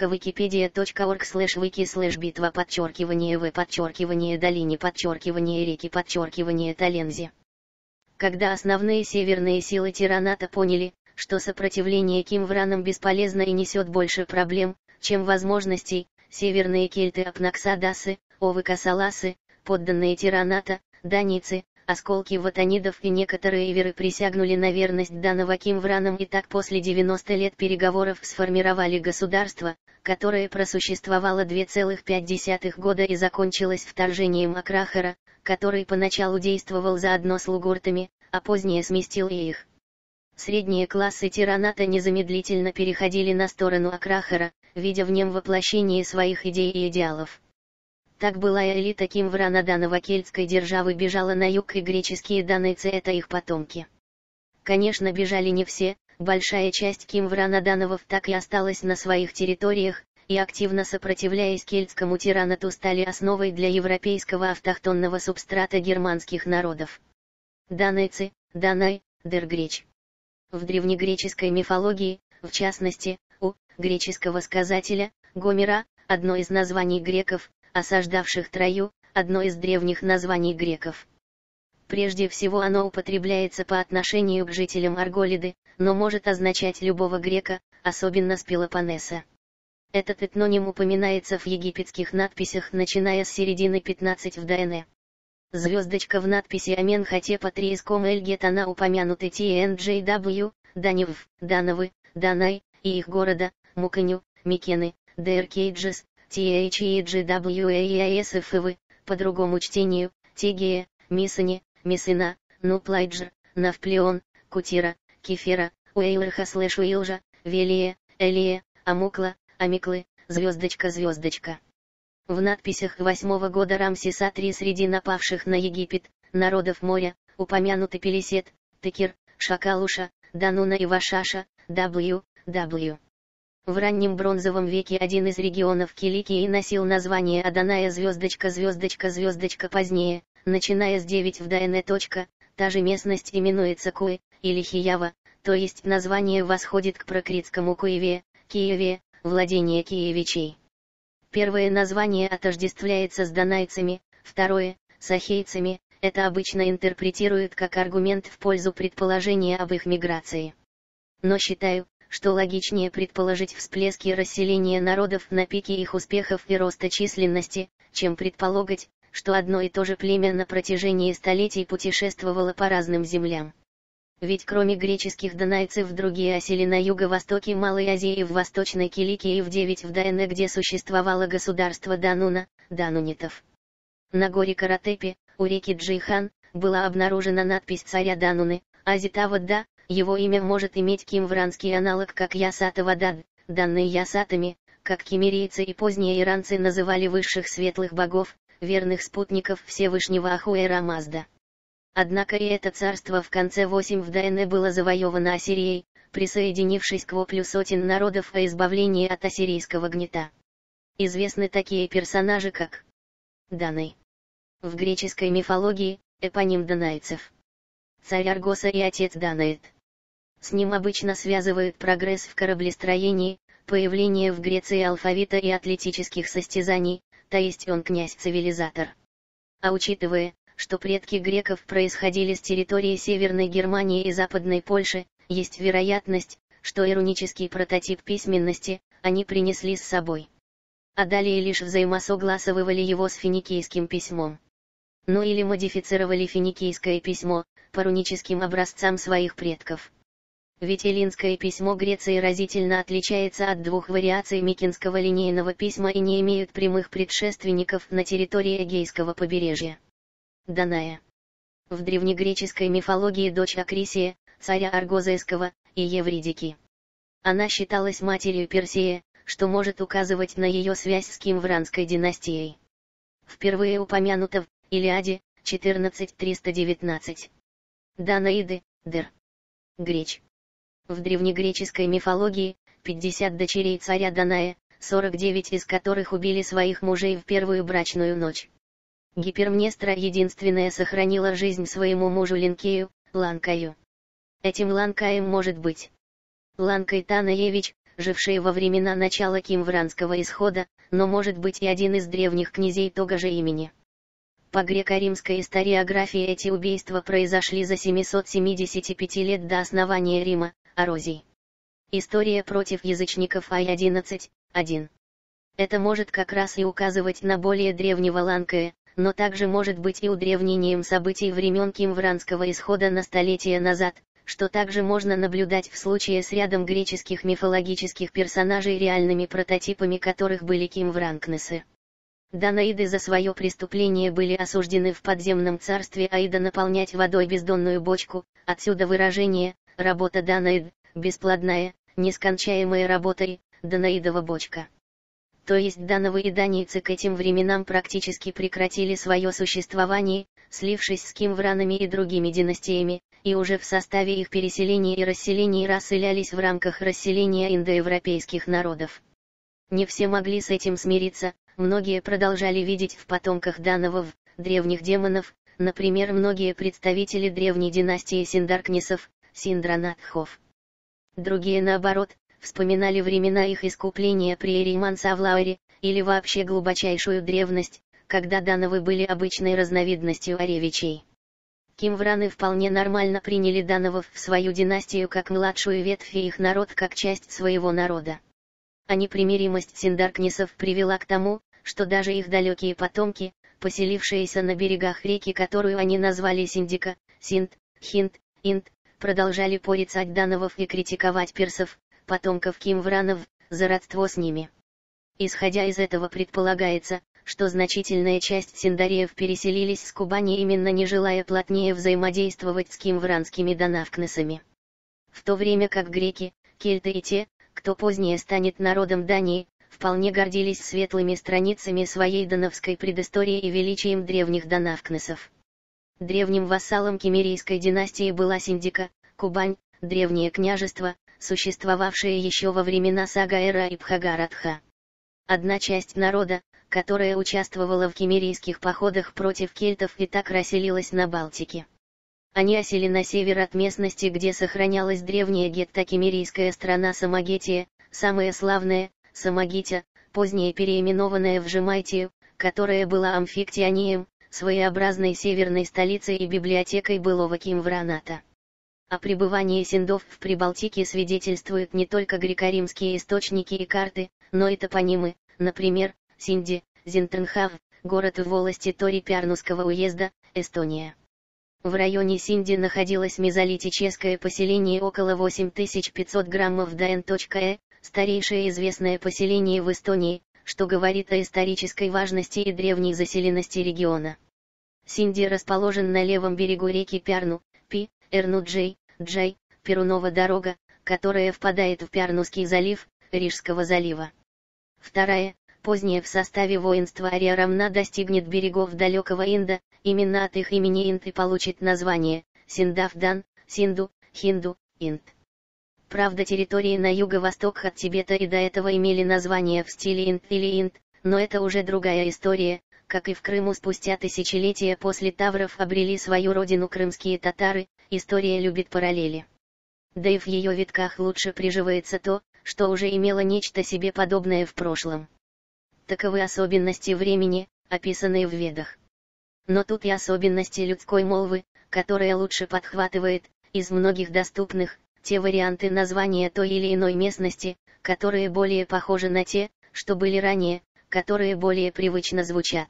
ru.wikipedia.org/wiki/битва_в_ долине реки Талензи. Когда основные северные силы Тираната поняли, что сопротивление кимвранам бесполезно и несет больше проблем, чем возможностей, северные кельты Апнаксадасы, Овыкасаласы, подданные Тираната, данийцы, осколки ватанидов и некоторые иверы присягнули на верность Даново-Кимвранам, и так после 90 лет переговоров сформировали государство, которое просуществовало 2,5 года и закончилось вторжением Акрахара, который поначалу действовал заодно с лугуртами, а позднее сместил и их. Средние классы тираната незамедлительно переходили на сторону Акрахара, видя в нем воплощение своих идей и идеалов. Так былая элита Кимврана Даново-Кельтской державы бежала на юг, и греческие данайцы — это их потомки. Конечно, бежали не все, большая часть Кимврана Дановов так и осталась на своих территориях, и активно сопротивляясь кельтскому тиранату стали основой для европейского автохтонного субстрата германских народов. Данайцы, Данай, Дергреч. В древнегреческой мифологии, в частности, у греческого сказателя Гомера, одно из названий греков, осаждавших Трою, одно из древних названий греков. Прежде всего оно употребляется по отношению к жителям Арголиды, но может означать любого грека, особенно с Пелопоннеса. Этот этноним упоминается в египетских надписях начиная с середины 15 в ДНЭ. Звездочка в надписи Аменхотепа III Эльгет, она упомянуты TNJW, Данев, Дановы, Данай, и их города, Муканю, Микены, Деркейджес, THEGWAISFV, по другому чтению, Тегея, Мисани, Мисына, Нуплайджер, Навплеон, Кутира, Кефера, Уэйлерха/Уилжа, Велия, Элия, Амукла, Амиклы, звездочка. В надписях 8-го года Рамсеса III среди напавших на Египет народов моря упомянуты Пелесет, Текер, Шакалуша, Дануна и Вашаша, W. В раннем бронзовом веке один из регионов Киликии носил название Аданая звездочка. Позднее, начиная с 9 в ДНЭ. Та же местность именуется Куэ, или Хиява, то есть название восходит к прокритскому Куеве, Киеве, владение киевичей. Первое название отождествляется с донайцами, второе — с ахейцами, это обычно интерпретируют как аргумент в пользу предположения об их миграции. Но считаю, что логичнее предположить всплески расселения народов на пике их успехов и роста численности, чем предполагать, что одно и то же племя на протяжении столетий путешествовало по разным землям. Ведь кроме греческих донайцев другие осели на юго-востоке Малой Азии и в Восточной Киликии в 9 в ДНЭ, где существовало государство Дануна, данунитов. На горе Каратепе, у реки Джейхан, была обнаружена надпись царя Дануны, Азитавадда. Его имя может иметь кимвранский аналог как Ясатавадад, данные ясатами, как киммерийцы и поздние иранцы называли высших светлых богов, верных спутников Всевышнего Ахуэра Мазда. Однако и это царство в конце 8 в ДНЭ было завоевано Ассирией, присоединившись к воплю сотен народов о избавлении от ассирийского гнета. Известны такие персонажи как Данай. В греческой мифологии — эпоним донайцев. Царь Аргоса и отец Данаид. С ним обычно связывают прогресс в кораблестроении, появление в Греции алфавита и атлетических состязаний, то есть он князь-цивилизатор. А учитывая, что предки греков происходили с территории Северной Германии и Западной Польши, есть вероятность, что иронический прототип письменности они принесли с собой. А далее лишь взаимосогласовывали его с финикийским письмом. Ну или модифицировали финикийское письмо, по руническим образцам своих предков. Ведь эллинское письмо Греции разительно отличается от двух вариаций микенского линейного письма и не имеют прямых предшественников на территории Эгейского побережья. Даная. В древнегреческой мифологии дочь Акрисия, царя Аргозаэского, и Евридики. Она считалась матерью Персея, что может указывать на ее связь с Кимвранской династией. Впервые упомянута в Илиаде, 14:319. Данаиды, Дер. Греч. В древнегреческой мифологии, 50 дочерей царя Даная, 49 из которых убили своих мужей в первую брачную ночь. Гипермнестра единственная сохранила жизнь своему мужу Линкею, Ланкаю. Этим Ланкаем может быть Ланкай Танаевич, живший во времена начала Кимвранского исхода, но может быть и один из древних князей того же имени. По греко-римской историографии эти убийства произошли за 775 лет до основания Рима, Арозий. История против язычников I11:1. Это может как раз и указывать на более древнего Ланкая, но также может быть и удревнением событий времен кимвранского исхода на столетия назад, что также можно наблюдать в случае с рядом греческих мифологических персонажей, реальными прототипами которых были кимвранкнесы. Данаиды за свое преступление были осуждены в подземном царстве Аида наполнять водой бездонную бочку, отсюда выражение «работа Данаид», бесплодная, нескончаемая работа и «Данаидова бочка». То есть дановы и данийцы к этим временам практически прекратили свое существование, слившись с кимвранами и другими династиями, и уже в составе их переселений и расселений расселялись в рамках расселения индоевропейских народов. Не все могли с этим смириться, многие продолжали видеть в потомках дановов, древних демонов, например, многие представители древней династии Синдаркнесов, Синдранатхов. Другие, наоборот, вспоминали времена их искупления при Эриман-Савлауэре, или вообще глубочайшую древность, когда дановы были обычной разновидностью оревичей. Кимвраны вполне нормально приняли дановов в свою династию как младшую ветвь и их народ как часть своего народа. А непримиримость синдаркнесов привела к тому, что даже их далекие потомки, поселившиеся на берегах реки, которую они назвали Синдика, Синд, Хинд, Инд, продолжали порицать дановов и критиковать персов, потомков кимвранов, за родство с ними. Исходя из этого предполагается, что значительная часть синдариев переселились с Кубани именно не желая плотнее взаимодействовать с кимвранскими данавкнесами. В то время как греки, кельты и те, кто позднее станет народом Дании, вполне гордились светлыми страницами своей дановской предыстории и величием древних данавкнесов. Древним вассалом киммерийской династии была Синдика, Кубань, древнее княжество, существовавшее еще во времена Сагаэра и Бхагаратха. Одна часть народа, которая участвовала в киммерийских походах против кельтов и так расселилась на Балтике. Они осели на север от местности, где сохранялась древняя гетто-киммерийская страна Самогетия, самая славная, Самогитя, позднее переименованная в Жемайтию, которая была Амфиктионием, своеобразной северной столицей и библиотекой былого Кимвраната. О пребывании синдов в Прибалтике свидетельствуют не только греко-римские источники и карты, но и топонимы, например, Синди, Зинтенхав, город в волости Тори Пярнусского уезда, Эстония. В районе Синди находилось мезолитическое поселение около 8500 граммов до Н.Э, старейшее известное поселение в Эстонии, что говорит о исторической важности и древней заселенности региона. Синди расположен на левом берегу реки Пярну, Пи, Эрну-Джей, Джай, Перунова дорога, которая впадает в Пярнусский залив, Рижского залива. Вторая, позднее в составе воинства Ария-Рамна достигнет берегов далекого Инда, именно от их имени Инд и получит название Синдавдан, Синду, Хинду, Инд. Правда, территории на юго-восток от Тибета и до этого имели название в стиле Инд или Инд, но это уже другая история, как и в Крыму спустя тысячелетия после тавров обрели свою родину крымские татары, история любит параллели. Да и в ее витках лучше приживается то, что уже имело нечто себе подобное в прошлом. Таковы особенности времени, описанные в Ведах. Но тут и особенности людской молвы, которая лучше подхватывает, из многих доступных, те варианты названия той или иной местности, которые более похожи на те, что были ранее, которые более привычно звучат.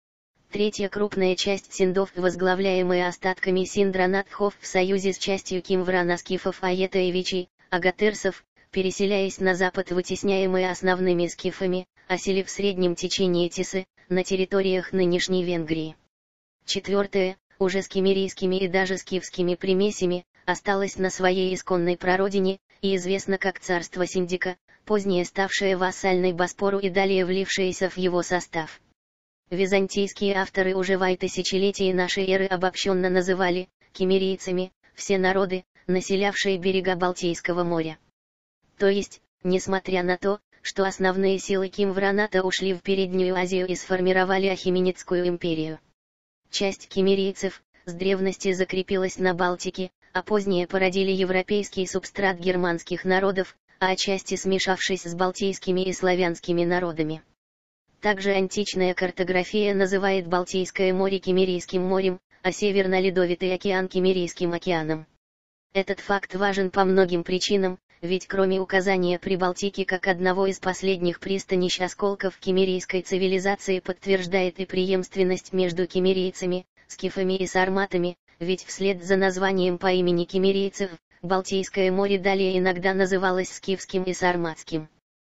Третья крупная часть синдов, возглавляемая остатками синдранатхов в союзе с частью кимврана-скифов Аетаевичей, агатерсов, переселяясь на запад, вытесняемые основными скифами, осели в среднем течении Тисы, на территориях нынешней Венгрии. Четвертое, уже с киммерийскими и даже скифскими примесями, осталось на своей исконной прародине, и известно как царство Синдика, позднее ставшее вассальной Боспору и далее влившееся в его состав. Византийские авторы уже в тысячелетии нашей эры обобщенно называли киммерийцами все народы, населявшие берега Балтийского моря. То есть, несмотря на то, что основные силы кимвраната ушли в Переднюю Азию и сформировали Ахеменидскую империю, часть киммерийцев с древности закрепилась на Балтике, а позднее породили европейский субстрат германских народов, а отчасти смешавшись с балтийскими и славянскими народами. Также античная картография называет Балтийское море Киммерийским морем, а Северно-Ледовитый океан Киммерийским океаном. Этот факт важен по многим причинам, ведь кроме указания Прибалтики как одного из последних пристанищ осколков киммерийской цивилизации подтверждает и преемственность между киммерийцами, скифами и сарматами, ведь вслед за названием по имени киммерийцев, Балтийское море далее иногда называлось скифским и сарматским.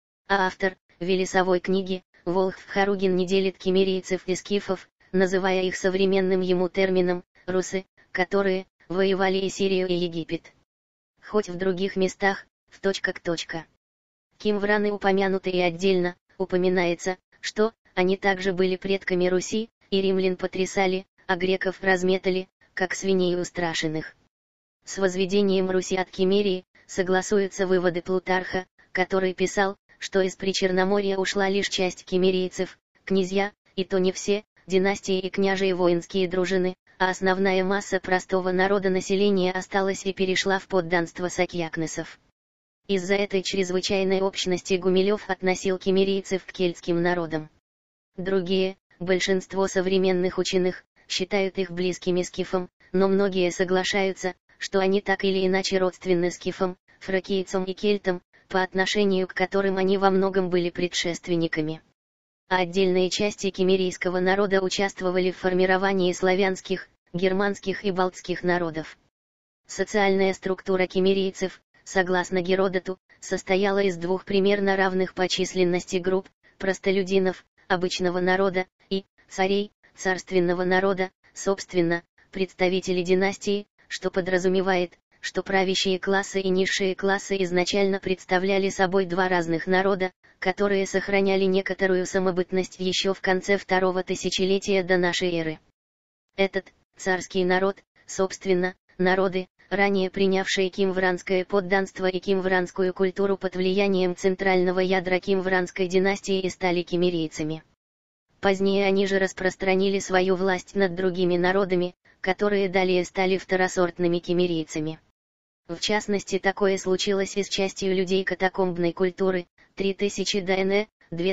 А автор Велесовой книги, Волхв Харугин не делит киммерийцев и скифов, называя их современным ему термином «русы», которые воевали и Сирию и Египет. Хоть в других местах, в точка к точка. Кимвраны упомянуты и отдельно, упоминается, что они также были предками Руси, и римлян потрясали, а греков разметали, как свиней устрашенных. С возведением Руси от Киммерии, согласуются выводы Плутарха, который писал, что из Причерноморья ушла лишь часть киммерийцев, князья, и то не все, династии и княжие воинские дружины, а основная масса простого народа населения осталась и перешла в подданство сакьякнесов. Из-за этой чрезвычайной общности Гумилев относил киммерийцев к кельтским народам. Другие, большинство современных ученых, считают их близкими скифам, но многие соглашаются, что они так или иначе родственны скифам, фракийцам и кельтам, по отношению к которым они во многом были предшественниками. А отдельные части киммерийского народа участвовали в формировании славянских, германских и балтских народов. Социальная структура киммерийцев, согласно Геродоту, состояла из двух примерно равных по численности групп: простолюдинов, обычного народа, и царей, царственного народа, собственно, представители династии, что подразумевает, что правящие классы и низшие классы изначально представляли собой два разных народа, которые сохраняли некоторую самобытность еще в конце второго тысячелетия до нашей эры. Этот царский народ, собственно, народы, ранее принявшие кимвранское подданство и кимвранскую культуру под влиянием центрального ядра кимвранской династии, и стали киммерийцами. Позднее они же распространили свою власть над другими народами, которые далее стали второсортными киммерийцами. В частности, такое случилось и с частью людей катакомбной культуры, 3000 ДНЭ,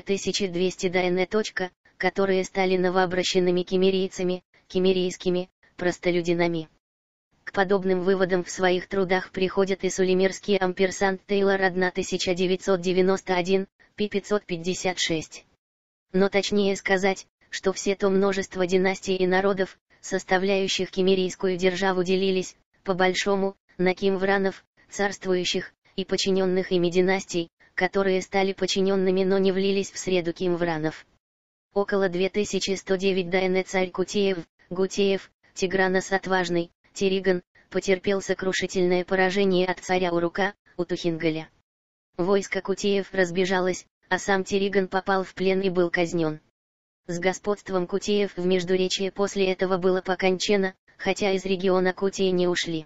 2200 ДНЭ. Которые стали новообращенными киммерийцами, киммерийскими простолюдинами. К подобным выводам в своих трудах приходят и сулимерский амперсант Тейлор 1991, p. 556. Но точнее сказать, что все то множество династий и народов, составляющих киммерийскую державу, делились, по-большому, на кимвранов, царствующих, и подчиненных ими династий, которые стали подчиненными, но не влились в среду кимвранов. Около 2109 ДНЭ царь Гутиев, Тигранос Отважный, Тириган, потерпел сокрушительное поражение от царя Урука, Утухингаля. Войско Кутиев разбежалось, а сам Тириган попал в плен и был казнен. С господством Кутиев в Междуречье после этого было покончено, хотя из региона Кутии не ушли.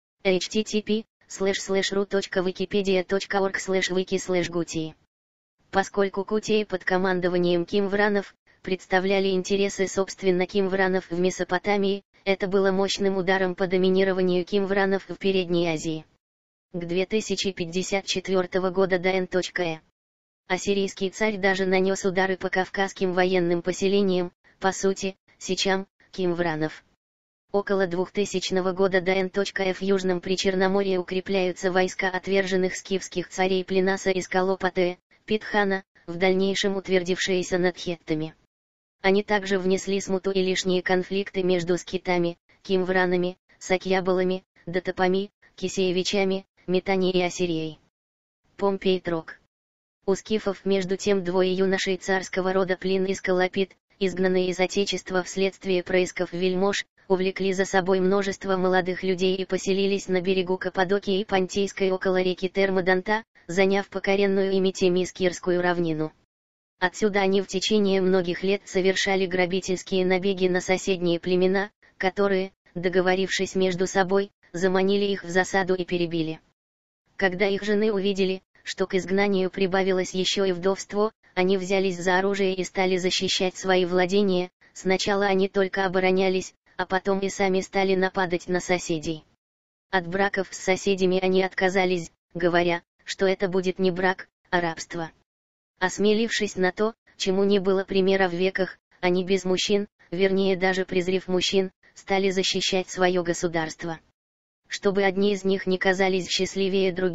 http://ru.wikipedia.org/wiki/Гутии. Поскольку Кутии под командованием кимвранов представляли интересы собственно кимвранов в Месопотамии, это было мощным ударом по доминированию кимвранов в Передней Азии. К 2054 года ДН.Э. Ассирийский царь даже нанес удары по кавказским военным поселениям, по сути, сичам, кимвранов. Около 2000 года ДН.Э. в Южном Причерноморье укрепляются войска отверженных скифских царей Пленаса и Скалопатея, Питхана, в дальнейшем утвердившиеся над хеттами. Они также внесли смуту и лишние конфликты между скитами, кимвранами, сакьябалами, датапами, кисеевичами, Митани и Ассирией. Помпей Трок. У скифов между тем двое юношей царского рода Плин и Скалопит, изгнанные из отечества вследствие происков вельмож, увлекли за собой множество молодых людей и поселились на берегу Каппадокии и Понтийской около реки Термодонта, заняв покоренную ими Темискирскую равнину. Отсюда они в течение многих лет совершали грабительские набеги на соседние племена, которые, договорившись между собой, заманили их в засаду и перебили. Когда их жены увидели, что к изгнанию прибавилось еще и вдовство, они взялись за оружие и стали защищать свои владения. Сначала они только оборонялись, а потом и сами стали нападать на соседей. От браков с соседями они отказались, говоря, что это будет не брак, а рабство. Осмелившись на то, чему не было примера в веках, они без мужчин, вернее даже презрев мужчин, стали защищать свое государство. Чтобы одни из них не казались счастливее других,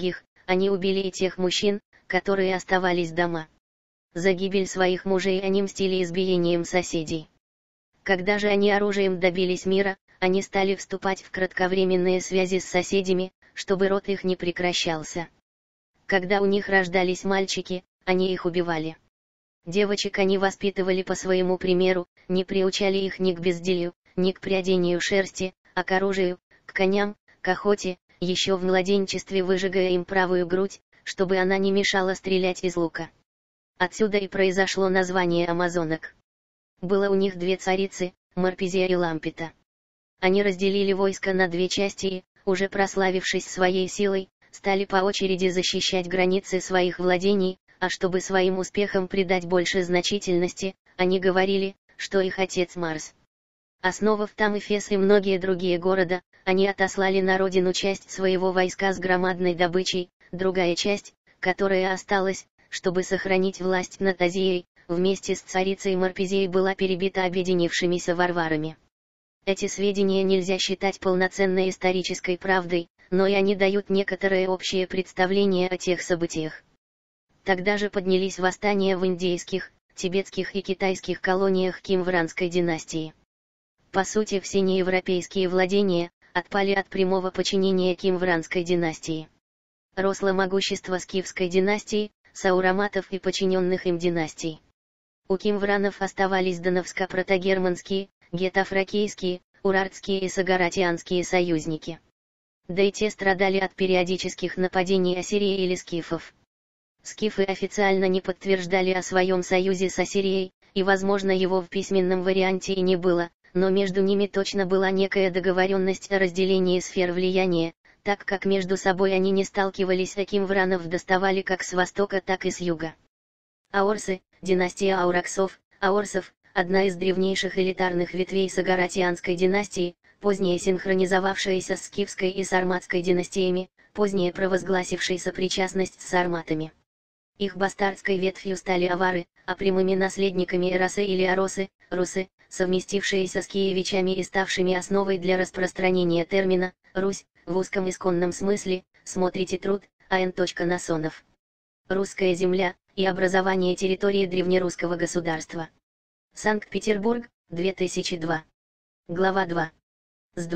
они убили и тех мужчин, которые оставались дома. За гибель своих мужей они мстили избиением соседей. Когда же они оружием добились мира, они стали вступать в кратковременные связи с соседями, чтобы род их не прекращался. Когда у них рождались мальчики, они их убивали. Девочек они воспитывали по своему примеру, не приучали их ни к безделью, ни к прядению шерсти, а к оружию, к коням, к охоте, еще в младенчестве выжигая им правую грудь, чтобы она не мешала стрелять из лука. Отсюда и произошло название амазонок. Было у них две царицы, Марпезия и Лампета. Они разделили войско на две части и, уже прославившись своей силой, стали по очереди защищать границы своих владений, а чтобы своим успехам придать больше значительности, они говорили, что их отец Марс. Основав там Эфес и многие другие города, они отослали на родину часть своего войска с громадной добычей, другая часть, которая осталась, чтобы сохранить власть над Азией, вместе с царицей Марпезией была перебита объединившимися варварами. Эти сведения нельзя считать полноценной исторической правдой, но и они дают некоторое общее представление о тех событиях. Тогда же поднялись восстания в индейских, тибетских и китайских колониях Кимвранской династии. По сути, все неевропейские владения отпали от прямого подчинения Кимвранской династии. Росло могущество скифской династии, саураматов и подчиненных им династий. У кимвранов оставались дановско-протогерманские, гетафракийские, урартские и сагаратианские союзники. Да и те страдали от периодических нападений Ассирии или скифов. Скифы официально не подтверждали о своем союзе с Ассирией, и возможно его в письменном варианте и не было, но между ними точно была некая договоренность о разделении сфер влияния, так как между собой они не сталкивались, а кимвранов доставали как с востока, так и с юга. Аорсы, династия Аураксов, Аорсов, одна из древнейших элитарных ветвей сагаратианской династии, позднее синхронизовавшаяся с скифской и сарматской династиями, позднее провозгласившей сопричастность с сарматами. Их бастардской ветвью стали авары, а прямыми наследниками эросы или оросы, русы, совместившиеся с киевичами и ставшими основой для распространения термина «Русь», в узком исконном смысле, смотрите труд, А.Н. Насонов. Русская земля и образование территории древнерусского государства. Санкт-Петербург, 2002. Глава 2. С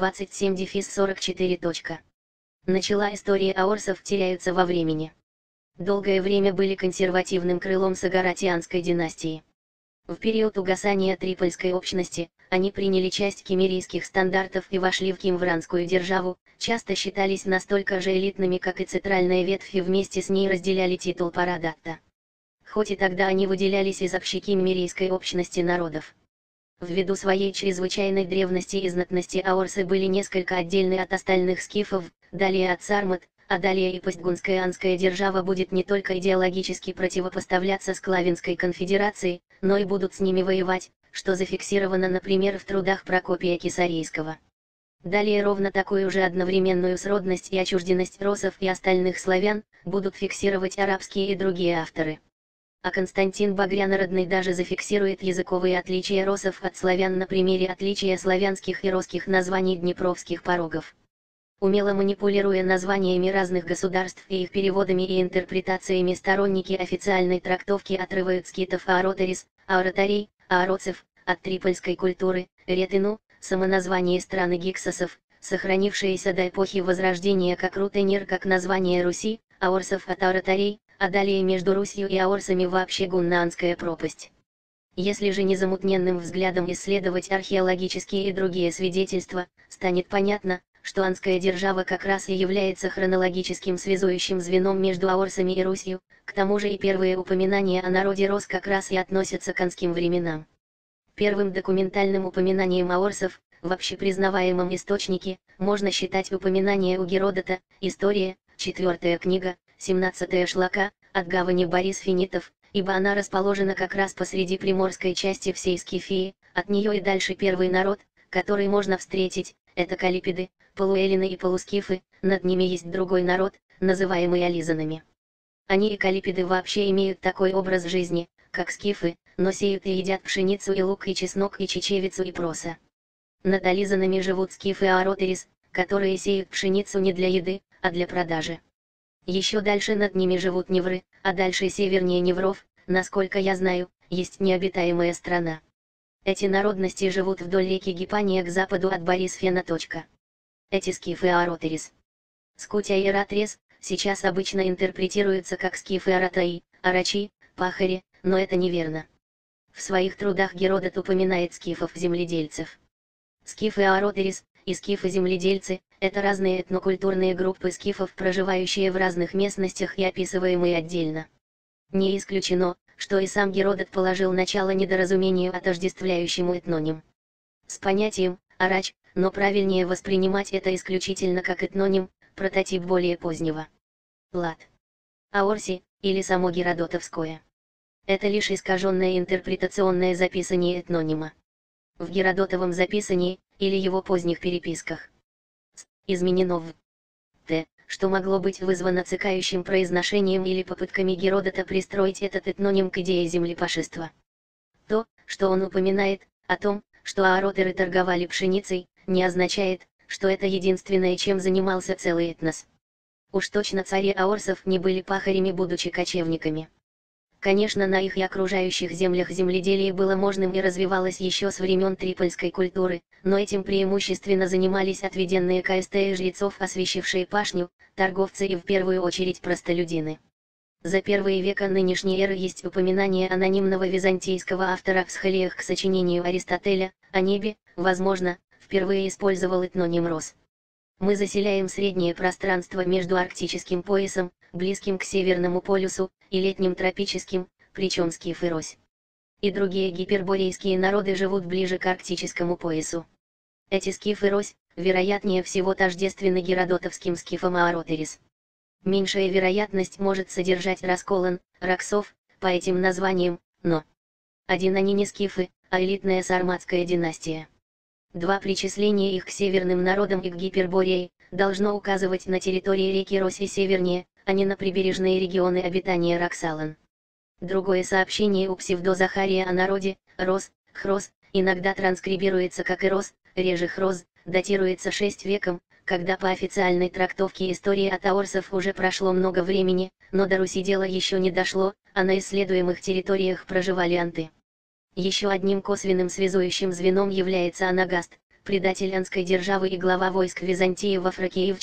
27-44. Начала история аорсов теряются во времени. Долгое время были консервативным крылом сагаратианской династии. В период угасания Трипольской общности, они приняли часть киммерийских стандартов и вошли в кимвранскую державу, часто считались настолько же элитными, как и центральная ветвь, и вместе с ней разделяли титул Парадатта. Хоть и тогда они выделялись из общекиммерийской общности народов. Ввиду своей чрезвычайной древности и знатности аорсы были несколько отдельны от остальных скифов, далее от сармат, а далее и постгунская анская держава будет не только идеологически противопоставляться Склавинской конфедерации, но и будут с ними воевать, что зафиксировано, например, в трудах Прокопия Кесарийского. Далее ровно такую же одновременную сродность и отчужденность росов и остальных славян будут фиксировать арабские и другие авторы. А Константин Багрянородный даже зафиксирует языковые отличия росов от славян на примере отличия славянских и русских названий днепровских порогов. Умело манипулируя названиями разных государств и их переводами и интерпретациями, сторонники официальной трактовки отрывают скитов Ааротерис, Ааратарей, Аароцев, от трипольской культуры, Ретину, самоназвание страны гиксосов, сохранившееся до эпохи Возрождения как Рутенир, как название Руси, Аорсов от Ааратарей, а далее между Русью и аорсами вообще Гуннаанская пропасть. Если же незамутненным взглядом исследовать археологические и другие свидетельства, станет понятно, что анская держава как раз и является хронологическим связующим звеном между аорсами и Русью, к тому же и первые упоминания о народе Рос как раз и относятся к анским временам. Первым документальным упоминанием аорсов, в общепризнаваемом источнике, можно считать упоминание у Геродота, История, 4 книга, 17 шлака, от гавани Борис Финитов, ибо она расположена как раз посреди приморской части всей Скифии, от нее и дальше первый народ, который можно встретить, это калипиды, полуэллины и полускифы, над ними есть другой народ, называемый ализанами. Они и калипиды вообще имеют такой образ жизни, как скифы, но сеют и едят пшеницу и лук и чеснок и чечевицу и проса. Над ализанами живут скифы Ааротерис, которые сеют пшеницу не для еды, а для продажи. Еще дальше над ними живут невры, а дальше севернее невров, насколько я знаю, есть необитаемая страна. Эти народности живут вдоль реки Гипания к западу от Борисфена. Эти скифы Аротерис. Скутя и Ратрес сейчас обычно интерпретируются как скифы Аратаи, Арачи, Пахари, но это неверно. В своих трудах Геродот упоминает скифов-земледельцев. Скифы Аротерис и скифы-земледельцы – это разные этнокультурные группы скифов, проживающие в разных местностях и описываемые отдельно. Не исключено, что и сам Геродот положил начало недоразумению, отождествляющему этноним с понятием «арач», но правильнее воспринимать это исключительно как этноним, прототип более позднего. Лад. Аорси, или само Геродотовское. Это лишь искаженное интерпретационное записание этнонима. В Геродотовом записании, или его поздних переписках, изменено в т, что могло быть вызвано цикающим произношением или попытками Геродота пристроить этот этноним к идее землепашества. То, что он упоминает о том, что аоротеры торговали пшеницей, не означает, что это единственное, чем занимался целый этнос. Уж точно цари аорсов не были пахарями, будучи кочевниками. Конечно, на их и окружающих землях земледелие было можным и развивалось еще с времен трипольской культуры, но этим преимущественно занимались отведенные КСТ и жрецов, освящившие пашню, торговцы и в первую очередь простолюдины. За первые века нынешней эры есть упоминание анонимного византийского автора в схолиях к сочинению Аристотеля о небе, возможно, впервые использовал этноним Рос. Мы заселяем среднее пространство между арктическим поясом, близким к Северному полюсу, и летним тропическим, причем скифы Рось и другие гиперборейские народы живут ближе к арктическому поясу. Эти скифы Рось, вероятнее всего, тождественны геродотовским скифам Аоротерис. Меньшая вероятность может содержать Расколон, Раксов, по этим названиям, но один они не скифы, а элитная сарматская династия. Два причисления их к северным народам и к Гиперборее должно указывать на территории реки Рось и севернее, а не на прибережные регионы обитания Роксалан. Другое сообщение у псевдозахария о народе, Рос, Хрос, иногда транскрибируется как Ирос, реже Хроз, датируется 6 веком, когда по официальной трактовке истории от аорсов уже прошло много времени, но до Руси дело еще не дошло, а на исследуемых территориях проживали анты. Еще одним косвенным связующим звеном является Анагаст, предатель анской державы и глава войск Византии во Фракии в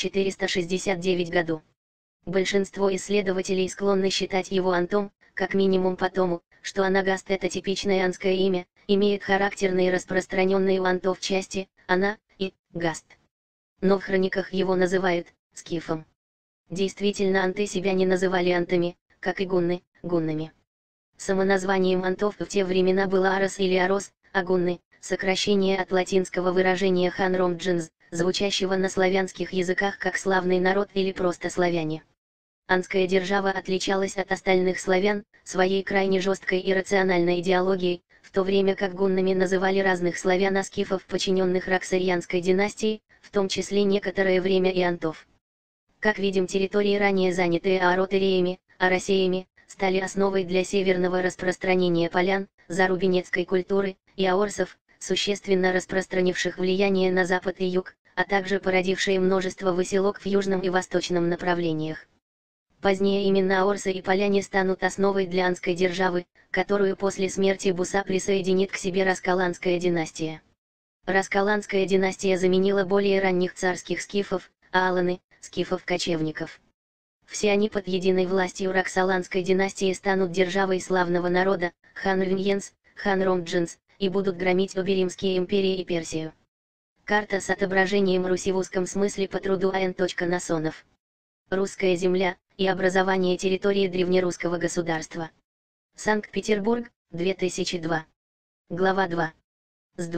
469 году. Большинство исследователей склонны считать его антом, как минимум потому, что Анагаст — это типичное анское имя, имеет характерные распространенные у антов части, она и гаст. Но в хрониках его называют скифом. Действительно, анты себя не называли антами, как и гунны, гуннами. Самоназванием антов в те времена было Арос или Арос, а гунны — сокращение от латинского выражения ханромджинс, звучащего на славянских языках как славный народ или просто славяне. Анская держава отличалась от остальных славян своей крайне жесткой и рациональной идеологией, в то время как гуннами называли разных славян-аскифов, подчиненных Роксарианской династии, в том числе некоторое время и антов. Как видим, территории, ранее занятые аоротериями, аросеями, стали основой для северного распространения полян, зарубинецкой культуры и аорсов, существенно распространивших влияние на запад и юг, а также породившие множество выселок в южном и восточном направлениях. Позднее именно аорсы и поляне станут основой для анской державы, которую после смерти Буса присоединит к себе Раскаланская династия. Раскаланская династия заменила более ранних царских скифов, ааланы, скифов-кочевников. Все они под единой властью Роксаланской династии станут державой славного народа, Ханрвиньенс, Ханромджинс, и будут громить обе римские империи и Персию. Карта с отображением Руси в узком смысле по труду А.Н. Насонов. Русская земля и образование территории древнерусского государства. Санкт-Петербург, 2002. Глава 2. С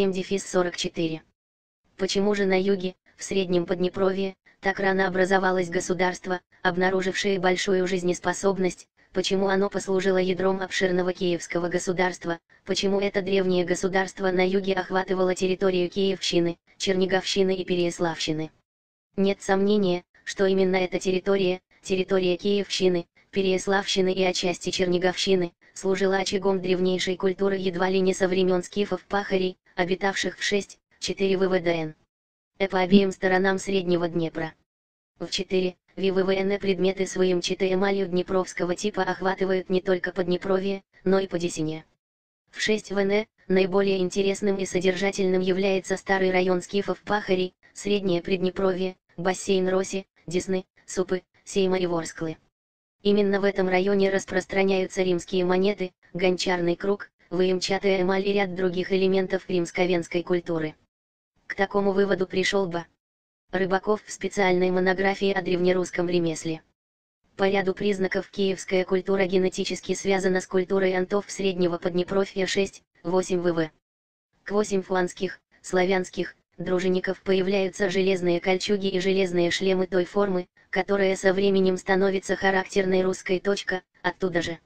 27-44. Почему же на юге, в Среднем Поднепровье, так рано образовалось государство, обнаружившее большую жизнеспособность, почему оно послужило ядром обширного Киевского государства, почему это древнее государство на юге охватывало территорию Киевщины, Черниговщины и Переяславщины? Нет сомнения, что именно эта территория Киевщины, Переяславщины и отчасти Черниговщины, служила очагом древнейшей культуры едва ли не со времен скифов-пахарей, обитавших в 6-4 ВВДН. По обеим сторонам Среднего Днепра. В 4 ВВН предметы с выемчатой эмалью днепровского типа охватывают не только Поднепровье, но и Подесине. В 6 ВН, наиболее интересным и содержательным является старый район скифов Пахари, Среднее Приднепровье, бассейн Роси, Десны, Супы, Сейма и Ворсклы. Именно в этом районе распространяются римские монеты, гончарный круг, выемчатая эмаль и ряд других элементов римско-венской культуры. К такому выводу пришел Б. Рыбаков в специальной монографии о древнерусском ремесле. По ряду признаков киевская культура генетически связана с культурой антов Среднего Поднепровья 6-8 ВВ. К 8 фланских, славянских, дружинников появляются железные кольчуги и железные шлемы той формы, которая со временем становится характерной русской. Оттуда же.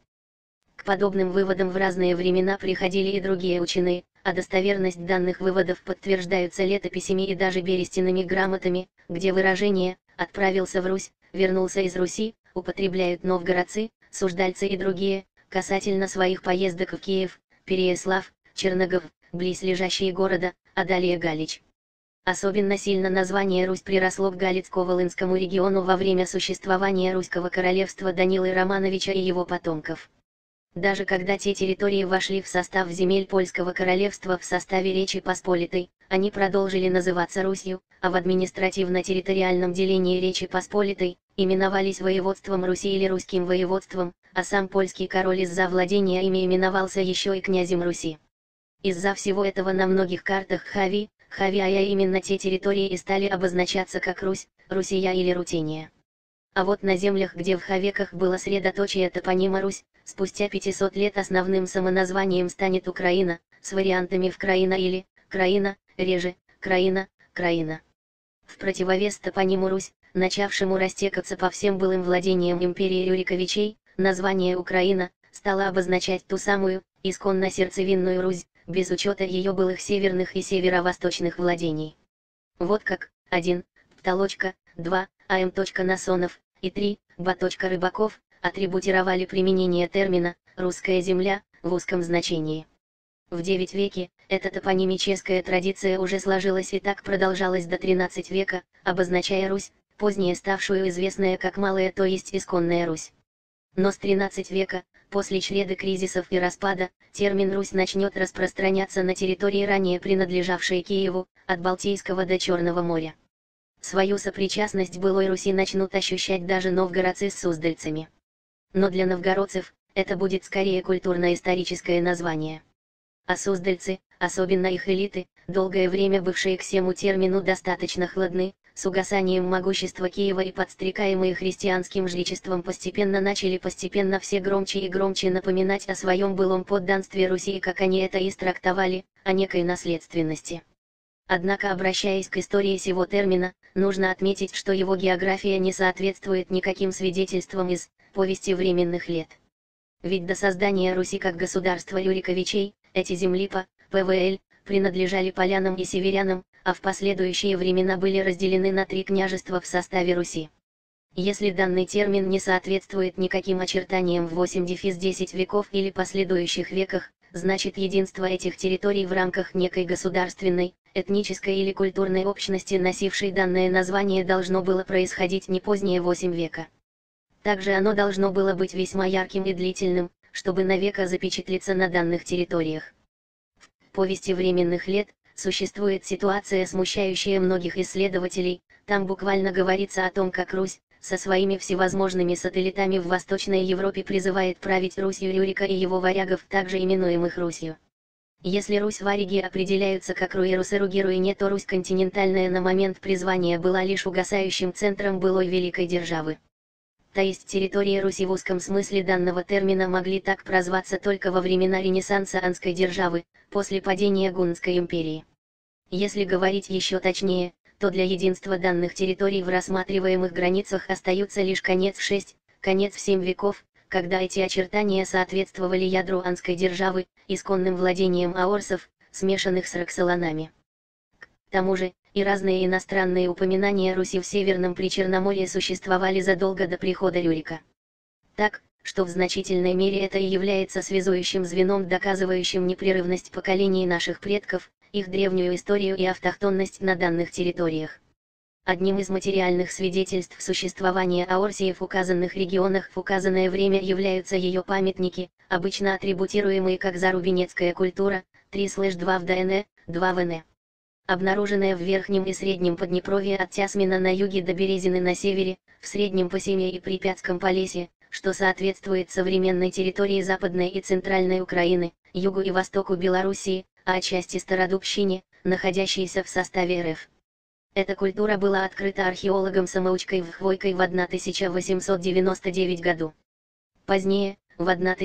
К подобным выводам в разные времена приходили и другие ученые, а достоверность данных выводов подтверждаются летописями и даже берестяными грамотами, где выражение «отправился в Русь», «вернулся из Руси» употребляют новгородцы, суждальцы и другие, касательно своих поездок в Киев, Переяслав, Черногов, близлежащие города, а далее Галич. Особенно сильно название Русь приросло к Галицко-Волынскому региону во время существования Русского королевства Данилы Романовича и его потомков. Даже когда те территории вошли в состав земель Польского королевства в составе Речи Посполитой, они продолжили называться Русью, а в административно-территориальном делении Речи Посполитой именовались воеводством Руси или Русским воеводством, а сам польский король из-за владения ими именовался еще и князем Руси. Из-за всего этого на многих картах Хавия именно те территории и стали обозначаться как Русь, Русия или Рутения. А вот на землях, где в Хавеках было средоточие топонима Русь, спустя 500 лет основным самоназванием станет Украина, с вариантами Вкраина или Краина, реже Краина, Краина. В противовес топониму Русь, начавшему растекаться по всем былым владениям империи Рюриковичей, название Украина стало обозначать ту самую, исконно сердцевинную Русь, без учета ее былых северных и северо-восточных владений. Вот как 1. Птолочка, 2. А.М. Насонов, и 3. Б. Рыбаков, атрибутировали применение термина «русская земля» в узком значении. В IX веке, эта топонимическая традиция уже сложилась и так продолжалась до XIII века, обозначая Русь, позднее ставшую известная как Малая, то есть исконная Русь. Но с XIII века, после череды кризисов и распада, термин «Русь» начнет распространяться на территории, ранее принадлежавшие Киеву, от Балтийского до Черного моря. Свою сопричастность былой Руси начнут ощущать даже новгородцы с суздальцами. Но для новгородцев, это будет скорее культурно-историческое название. А суздальцы, особенно их элиты, долгое время бывшие к сему термину достаточно хладны, с угасанием могущества Киева и подстрекаемые христианским жречеством постепенно все громче и громче напоминать о своем былом подданстве Руси, и как они это истрактовали, о некой наследственности. Однако, обращаясь к истории сего термина, нужно отметить, что его география не соответствует никаким свидетельствам из «Повести временных лет». Ведь до создания Руси как государства Рюриковичей, эти земли по ПВЛ принадлежали полянам и северянам, а в последующие времена были разделены на 3 княжества в составе Руси. Если данный термин не соответствует никаким очертаниям в 8-10 веков или последующих веках, значит единство этих территорий в рамках некой государственной, этнической или культурной общности, носившей данное название, должно было происходить не позднее 8 века. Также оно должно было быть весьма ярким и длительным, чтобы навека запечатлеться на данных территориях. В «Повести временных лет» существует ситуация, смущающая многих исследователей. Там буквально говорится о том, как Русь, со своими всевозможными сателлитами в Восточной Европе, призывает править Русью Рюрика и его варягов, также именуемых Русью. Если Русь-варяги определяются как Руи-Русеругируине, то Русь континентальная на момент призвания была лишь угасающим центром былой великой державы. То есть территории Руси в узком смысле данного термина могли так прозваться только во времена Ренессанса Анской державы, после падения Гуннской империи. Если говорить еще точнее, то для единства данных территорий в рассматриваемых границах остаются лишь конец в 6, конец в 7 веков, когда эти очертания соответствовали ядру Анской державы, исконным владениям аорсов, смешанных с роксоланами. К тому же, и разные иностранные упоминания Руси в Северном Причерноморье существовали задолго до прихода Рюрика. Так, что в значительной мере это и является связующим звеном, доказывающим непрерывность поколений наших предков, их древнюю историю и автохтонность на данных территориях. Одним из материальных свидетельств существования Аорсии в указанных регионах в указанное время являются ее памятники, обычно атрибутируемые как зарубинецкая культура, 3/2 в ДНЭ, 2 в НЭ. Обнаруженная в Верхнем и Среднем Поднепровье от Тясмина на юге до Березины на севере, в Среднем Посемье и Припятском Полесье, что соответствует современной территории Западной и Центральной Украины, югу и востоку Белоруссии, а отчасти Стародубщине, находящейся в составе РФ. Эта культура была открыта археологом-самоучкой Хвойкой в 1899 году. Позднее, в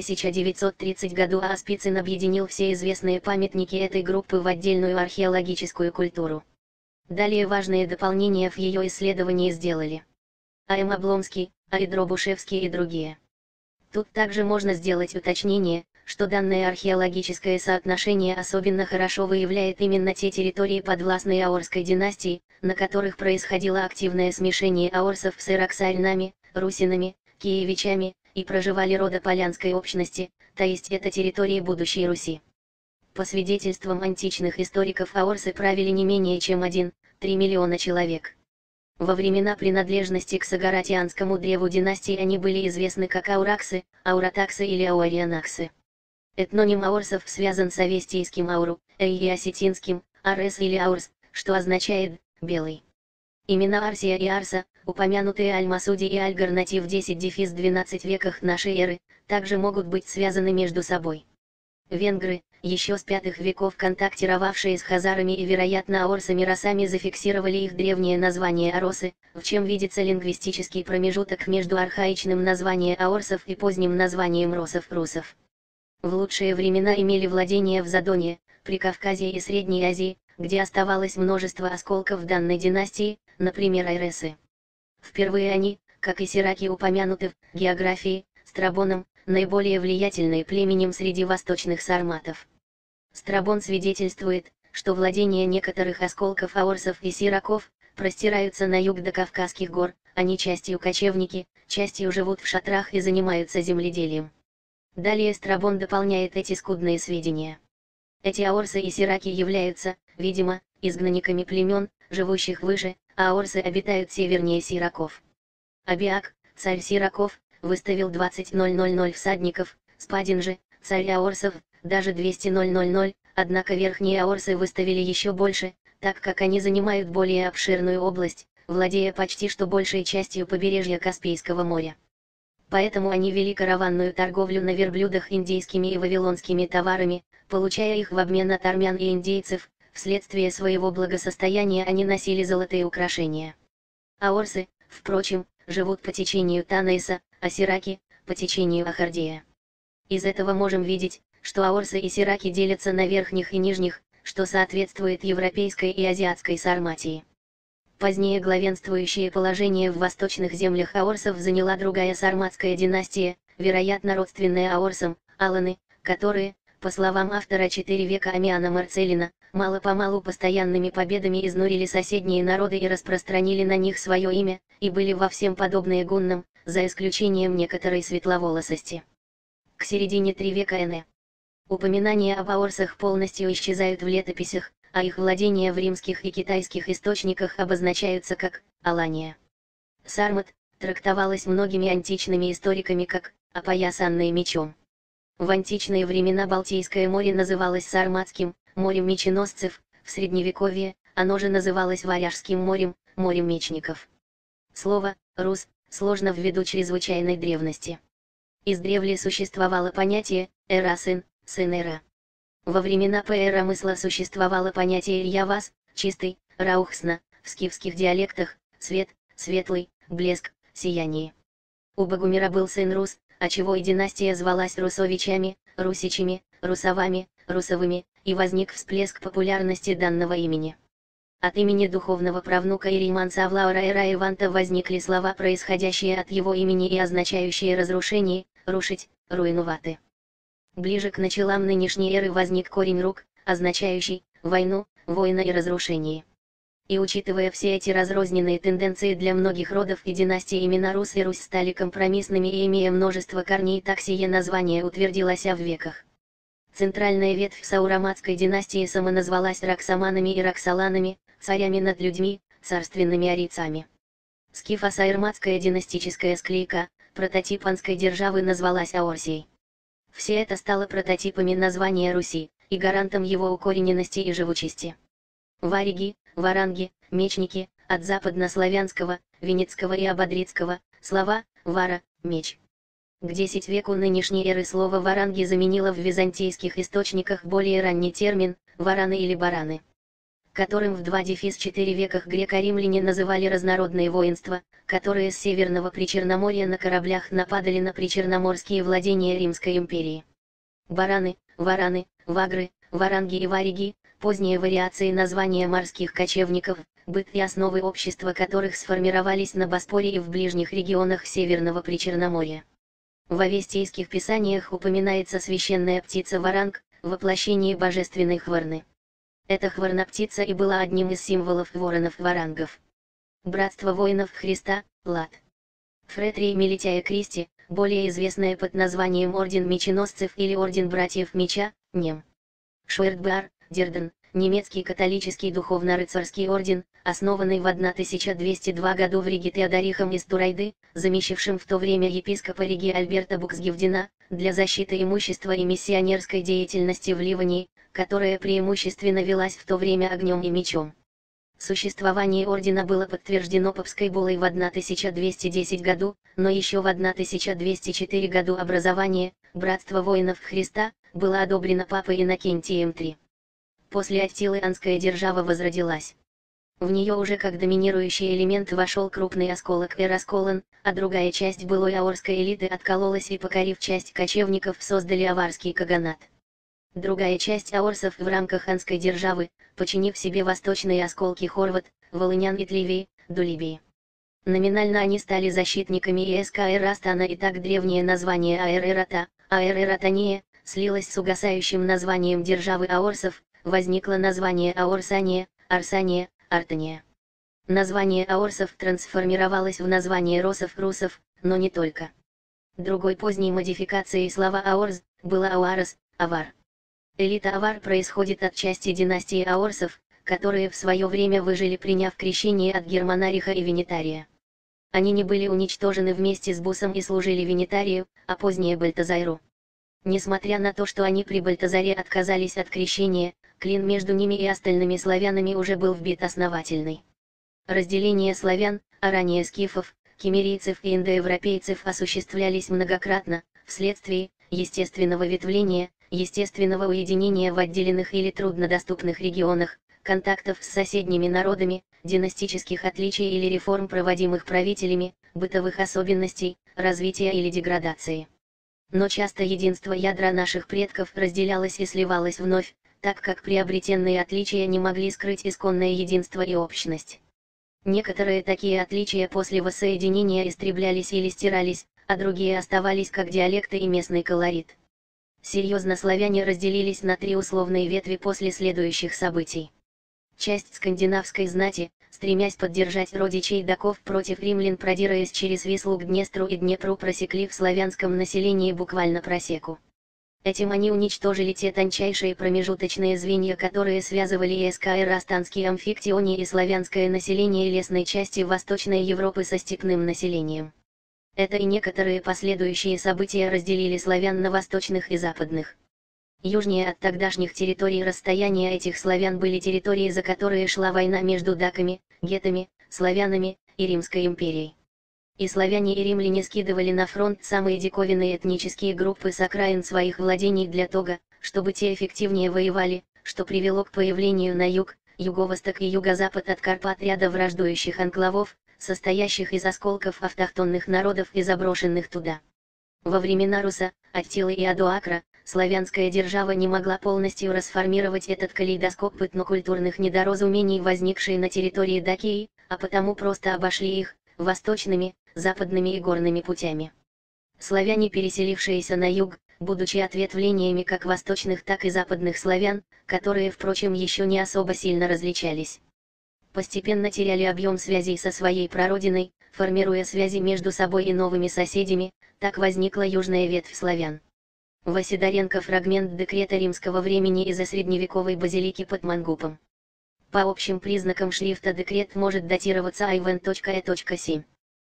1930 году Аспицын объединил все известные памятники этой группы в отдельную археологическую культуру. Далее важные дополнения в ее исследовании сделали А.М. Обломский, А.И. Дробушевский и другие. Тут также можно сделать уточнение, что данное археологическое соотношение особенно хорошо выявляет именно те территории подвластной Аорской династии, на которых происходило активное смешение аорсов с ираксарнами, русинами, киевичами, и проживали рода полянской общности, то есть это территории будущей Руси. По свидетельствам античных историков аорсы правили не менее чем 1-3 миллиона человек. Во времена принадлежности к Сагаратианскому древу династии они были известны как аураксы, ауратаксы или ауарианаксы. Этноним аорсов связан с авестийским ауру, и осетинским, арес или аурс, что означает «белый». Имена Арсия и Арса, упомянутые Аль-Масуди и Аль-Гарнати в 10-12 веках нашей эры, также могут быть связаны между собой. Венгры, еще с V веков контактировавшие с хазарами и вероятно аорсами-росами, зафиксировали их древнее название аросы, в чем видится лингвистический промежуток между архаичным названием аорсов и поздним названием русов. В лучшие времена имели владения в Задонье, Прикавказье и Средней Азии, где оставалось множество осколков данной династии, например айресы. Впервые они, как и сираки упомянуты в географии, Страбоном, наиболее влиятельные племенем среди восточных сарматов. Страбон свидетельствует, что владения некоторых осколков аорсов и сираков простираются на юг до Кавказских гор, они частью кочевники, частью живут в шатрах и занимаются земледелием. Далее Страбон дополняет эти скудные сведения. Эти аорсы и сираки являются, видимо, изгнанниками племен, живущих выше, а аорсы обитают севернее сираков. Абиак, царь сираков, выставил 20,000 всадников, Спадин же, царь аорсов, даже 200,000, однако верхние аорсы выставили еще больше, так как они занимают более обширную область, владея почти что большей частью побережья Каспийского моря. Поэтому они вели караванную торговлю на верблюдах индийскими и вавилонскими товарами, получая их в обмен от армян и индейцев, вследствие своего благосостояния они носили золотые украшения. Аорсы, впрочем, живут по течению Танейса, а сираки – по течению Ахардея. Из этого можем видеть, что аорсы и сираки делятся на верхних и нижних, что соответствует европейской и азиатской сарматии. Позднее главенствующее положение в восточных землях аорсов заняла другая сарматская династия, вероятно родственная аорсам, аланы, которые, по словам автора 4 века Амиана Марцелина, мало-помалу постоянными победами изнурили соседние народы и распространили на них свое имя, и были во всем подобные гуннам, за исключением некоторой светловолосости. К середине 3 века н.э. упоминания об аорсах полностью исчезают в летописях, а их владения в римских и китайских источниках обозначаются как «Алания». Сармат трактовалась многими античными историками как «опоясанное мечом». В античные времена Балтийское море называлось Сарматским, морем меченосцев, в Средневековье оно же называлось Варяжским морем, морем мечников. Слово «рус» сложно ввиду чрезвычайной древности. Издревле существовало понятие «эра-сын», «сын-эра». Во времена П.Р.Мысла существовало понятие «явас», «чистый», «раухсна», в скифских диалектах «свет», «светлый», «блеск», «сияние». У Богумира был сын Рус, отчего и династия звалась Русовичами, Русичами, Русовами, Русовыми, и возник всплеск популярности данного имени. От имени духовного правнука Ириманца Авлаура Эра Иванта возникли слова, происходящие от его имени и означающие разрушение, рушить, руинувати. Ближе к началам нынешней эры возник корень рук, означающий войну, война и разрушение. И учитывая все эти разрозненные тенденции для многих родов и династий, имена Рус и Русь стали компромиссными и имея множество корней, так сие название утвердилось в веках. Центральная ветвь саураматской династии самоназвалась Раксаманами и Роксоланами, царями над людьми, царственными арийцами. Скифо-саэрматская династическая склейка, прототип анской державы, назвалась Аорсией. Все это стало прототипами названия Руси, и гарантом его укорененности и живучести. Вариги, варанги, мечники, от западнославянского, венецкого и ободрицкого, слова, вара, меч. К X веку нынешней эры слово варанги заменило в византийских источниках более ранний термин, вараны или бараны, которым в 2-4 веках греко-римляне называли разнородные воинства, которые с Северного Причерноморья на кораблях нападали на причерноморские владения Римской империи. Бараны, вараны, вагры, варанги и вариги – поздние вариации названия морских кочевников, быт и основы общества которых сформировались на Боспоре и в ближних регионах Северного Причерноморья. В авестийских писаниях упоминается священная птица варанг, воплощение божественной хварны. Эта хварна-птица и была одним из символов воронов-варангов. Братство воинов Христа, лат. Фретрий Мелитяя Кристи, более известное под названием Орден Меченосцев или Орден Братьев Меча, нем. Шуэртбеар, Дерден, немецкий католический духовно-рыцарский орден, основанный в 1202 году в Риге Теодорихом из Турайды, замещавшим в то время епископа Риги Альберта Буксгивдена, для защиты имущества и миссионерской деятельности в Ливонии, которая преимущественно велась в то время огнем и мечом. Существование ордена было подтверждено Папской буллой в 1210 году, но еще в 1204 году образование «Братство воинов Христа» было одобрено папой Иннокентием III. После Аттилы анская держава возродилась. В нее уже как доминирующий элемент вошел крупный осколок Эрасколон, а другая часть былой аорской элиты откололась и, покорив часть кочевников, создали аварский каганат. Другая часть аорсов в рамках анской державы, подчинив себе восточные осколки хорват, волынян и тливии, дулибии. Номинально они стали защитниками ИСК Эрастана, и так древнее название Аэр-Эрата, Аэр-Эратания, слилось с угасающим названием державы аорсов, возникло название Аорсания, Арсания, Артания. Название аорсов трансформировалось в название росов, но не только. Другой поздней модификацией слова аорс было ауарос, авар. Элита авар происходит от части династии аорсов, которые в свое время выжили, приняв крещение от Германариха и Венетария. Они не были уничтожены вместе с Бусом и служили Венетарию, а позднее Бальтазару. Несмотря на то, что они при Бальтазаре отказались от крещения, клин между ними и остальными славянами уже был вбит основательный. Разделение славян, а ранее скифов, киммерийцев и индоевропейцев осуществлялись многократно, вследствие естественного ветвления, естественного уединения в отделенных или труднодоступных регионах, контактов с соседними народами, династических отличий или реформ, проводимых правителями, бытовых особенностей, развития или деградации. Но часто единство ядра наших предков разделялось и сливалось вновь, так как приобретенные отличия не могли скрыть исконное единство и общность. Некоторые такие отличия после воссоединения истреблялись или стирались, а другие оставались как диалекты и местный колорит. Серьезно славяне разделились на три условные ветви после следующих событий. Часть скандинавской знати, стремясь поддержать родичей даков против римлян, продираясь через Вислу к Днестру и Днепру, просекли в славянском населении буквально просеку. Этим они уничтожили те тончайшие промежуточные звенья, которые связывали ИСК Эрастанский амфиктионий и славянское население лесной части Восточной Европы со степным населением. Это и некоторые последующие события разделили славян на восточных и западных. Южнее от тогдашних территорий расстояния этих славян были территории, за которые шла война между даками, гетами, славянами и Римской империей. И славяне и римляне скидывали на фронт самые диковинные этнические группы с окраин своих владений для того, чтобы те эффективнее воевали, что привело к появлению на юг, юго-восток и юго-запад от Карпат ряда враждующих анклавов, состоящих из осколков автохтонных народов и заброшенных туда. Во времена Руса, Аттилы и Адоакра, славянская держава не могла полностью расформировать этот калейдоскоп этнокультурных недоразумений, возникшие на территории Дакии, а потому просто обошли их, восточными, западными и горными путями. Славяне, переселившиеся на юг, будучи ответвлениями как восточных, так и западных славян, которые, впрочем, еще не особо сильно различались, постепенно теряли объем связей со своей прародиной, формируя связи между собой и новыми соседями. Так возникла южная ветвь славян. Васидоренко, фрагмент декрета римского времени из-за средневековой базилики под Мангупом. По общим признакам шрифта декрет может датироваться ivan.e.7.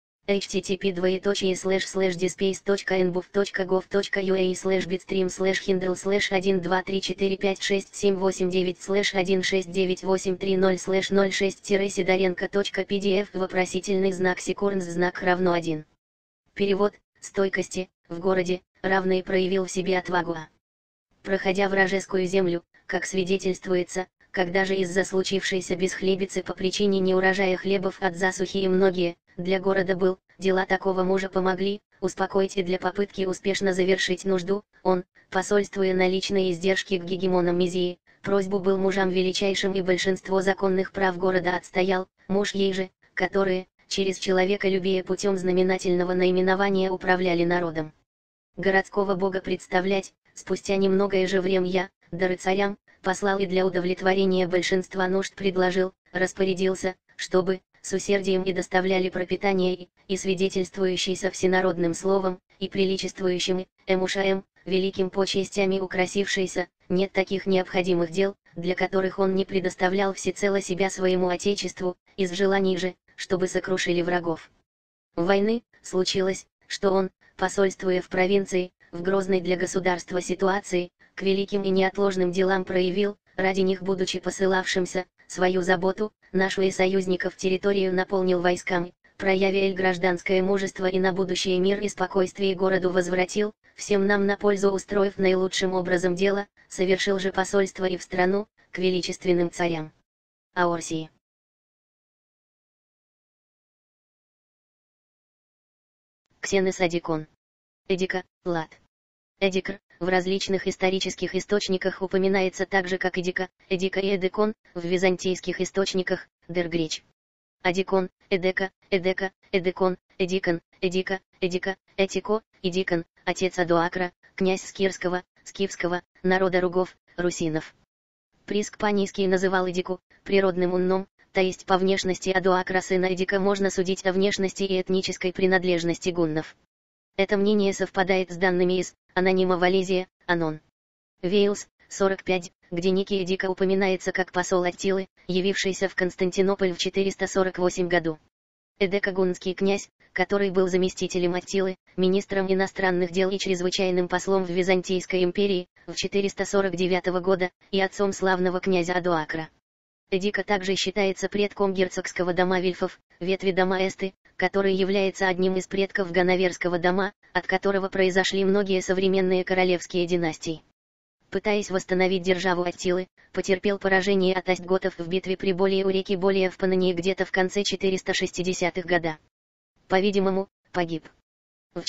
http://dispase.info.gov.ua/bitstream/hindle/12345678960/6-1 вопросительный знак секундс знак равно 1. Перевод: стойкости, в городе, равный проявил в себе отвагу. Проходя вражескую землю, как свидетельствуется, когда же из-за случившейся безхлебицы по причине неурожая хлебов от засухи и многие, для города был, дела такого мужа помогли, успокоить и для попытки успешно завершить нужду, он, посольствуя на личные издержки к гегемонам Мизии, просьбу был мужам величайшим и большинство законных прав города отстоял, муж ей же, которые, через человеколюбие путем знаменательного наименования управляли народом. Городского бога представлять, спустя немногое же время я, дары царям, послал и для удовлетворения большинства нужд предложил, распорядился, чтобы, с усердием и доставляли пропитание и свидетельствующийся всенародным словом, и приличествующим, эмушаем, великим почестями украсившийся, нет таких необходимых дел, для которых он не предоставлял всецело себя своему отечеству, из желаний же, чтобы сокрушили врагов. Войны, случилось, что он, посольствуя в провинции, в грозной для государства ситуации, к великим и неотложным делам проявил, ради них будучи посылавшимся, свою заботу, нашу и союзников территорию наполнил войсками, проявя гражданское мужество и на будущее мир и спокойствие городу возвратил, всем нам на пользу устроив наилучшим образом дело, совершил же посольство и в страну, к величественным царям Аорсии. Ксенес Эдикон. Эдика, лат. Эдикр, в различных исторических источниках упоминается так же как Эдика, Эдика и Эдекон, в византийских источниках, Дергреч. Адикон, Эдека, Эдека, Эдекон, Эдикон, Эдика, Эдика, Этико, Эдикон, отец Адоакра, князь Скирского, Скифского, народа Ругов, русинов. Приск Панийский называл Эдику, природным унном, то есть по внешности Адоакра сына Эдика можно судить о внешности и этнической принадлежности гуннов. Это мнение совпадает с данными из анонима Валезия, Анон. Вейлс, 45, где некий Эдика упоминается как посол Аттилы, явившийся в Константинополь в 448 году. Эдека гуннский князь, который был заместителем Аттилы, министром иностранных дел и чрезвычайным послом в Византийской империи, в 449 года, и отцом славного князя Адоакра. Эдика также считается предком герцогского дома Вильфов, ветви дома Эсты, который является одним из предков Ганноверского дома, от которого произошли многие современные королевские династии. Пытаясь восстановить державу Аттилы, потерпел поражение от остготов в битве при Более у реки Более в Панонии где-то в конце 460-х годов. По-видимому, погиб. В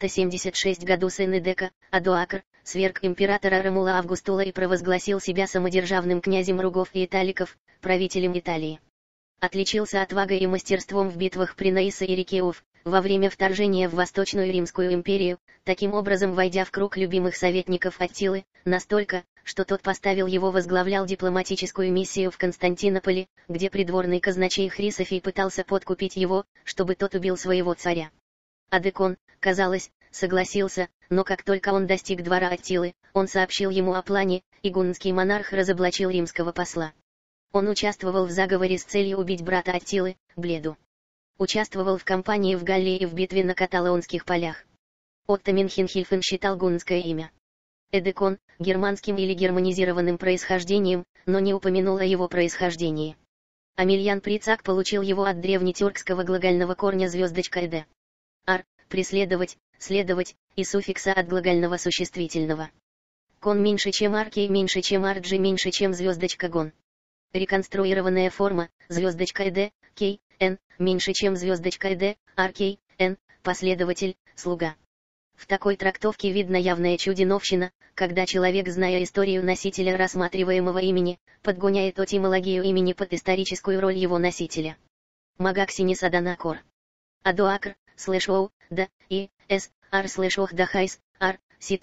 476 году сын Эдека, Адоакр, сверг императора Ромула Августула и провозгласил себя самодержавным князем Ругов и Италиков, правителем Италии. Отличился отвагой и мастерством в битвах при Наиссе и реке Уф, во время вторжения в Восточную Римскую империю, таким образом войдя в круг любимых советников Аттилы, настолько, что тот поставил его возглавлял дипломатическую миссию в Константинополе, где придворный казначей Хрисофий пытался подкупить его, чтобы тот убил своего царя. Адекон, казалось, согласился, но как только он достиг двора Аттилы, он сообщил ему о плане, и гуннский монарх разоблачил римского посла. Он участвовал в заговоре с целью убить брата Аттилы, Бледу. Участвовал в кампании в Галлии и в битве на Каталонских полях. Отто Минхенхильфен считал гуннское имя Эдекон германским или германизированным происхождением, но не упомянул о его происхождении. Амельян Прицак получил его от древнетюркского глагольного корня звездочка «эде». Ар – преследовать, следовать, и суффикса от глагольного существительного. Кон меньше чем аркей, меньше чем арджи, меньше чем звездочка гон. Реконструированная форма, звездочка «эде», кей, н, меньше чем звездочка «эде», аркей, н, последователь, слуга. В такой трактовке видно явная чудиновщина, когда человек, зная историю носителя рассматриваемого имени, подгоняет этимологию имени под историческую роль его носителя. Магаксинис Аданакор. Адоакр, /оу, да, и, с, ар /ох дахайс, ар, си.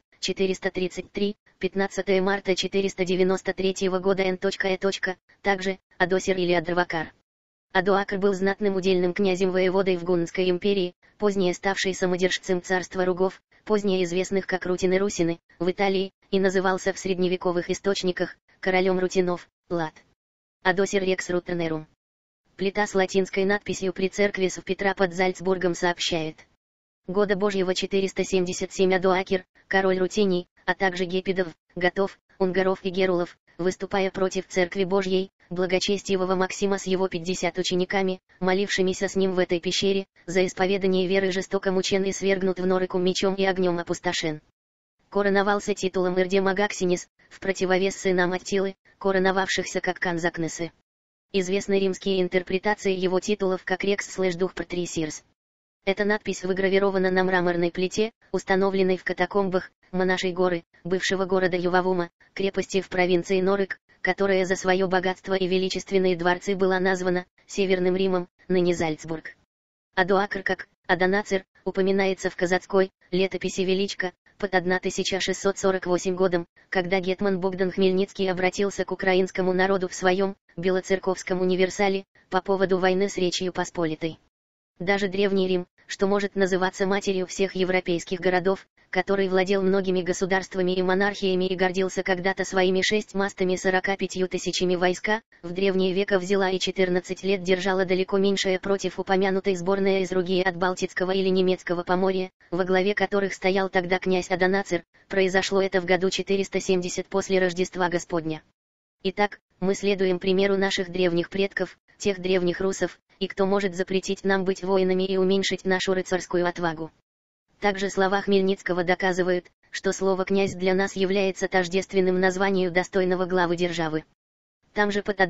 433, 15 марта 493 года н. э. Также, Адосир или Адрвакар. Адоакр был знатным удельным князем-воеводой в Гуннской империи, позднее ставший самодержцем царства Ругов, позднее известных как Рутины-Русины, в Италии, и назывался в средневековых источниках королем Рутинов, лат. Адосир рекс рутенерум. Плита с латинской надписью при церкви Св-Петра под Зальцбургом сообщает. Года Божьего 477 Адоакер, король Рутений, а также Гепидов, Готов, Унгаров и Герулов, выступая против церкви Божьей, благочестивого Максима с его 50 учениками, молившимися с ним в этой пещере, за исповедание веры жестоко мучен и свергнут в норыку мечом и огнем опустошен. Короновался титулом Ирдемагаксинис, в противовес сынам Аттилы, короновавшихся как Канзакнесы. Известны римские интерпретации его титулов как Рекс/Дух Патрисирс. Эта надпись выгравирована на мраморной плите, установленной в катакомбах Монашей горы, бывшего города Ювавума, крепости в провинции Норык, которая за свое богатство и величественные дворцы была названа Северным Римом, ныне Зальцбург. Адоакр как Адонацер упоминается в казацкой летописи Величко под 1648 годом, когда гетман Богдан Хмельницкий обратился к украинскому народу в своем Белоцерковском универсале по поводу войны с Речью Посполитой. Даже Древний Рим, что может называться матерью всех европейских городов, который владел многими государствами и монархиями и гордился когда-то своими 645 тысячами войска, в древние века взяла и 14 лет держала далеко меньшее против упомянутой сборной из Ругии от Балтийского или немецкого Поморья, во главе которых стоял тогда князь Адонацер. Произошло это в году 470 после Рождества Господня. Итак, мы следуем примеру наших древних предков, тех древних русов, и кто может запретить нам быть воинами и уменьшить нашу рыцарскую отвагу. Также слова Хмельницкого доказывают, что слово «князь» для нас является тождественным названию достойного главы державы. Там же под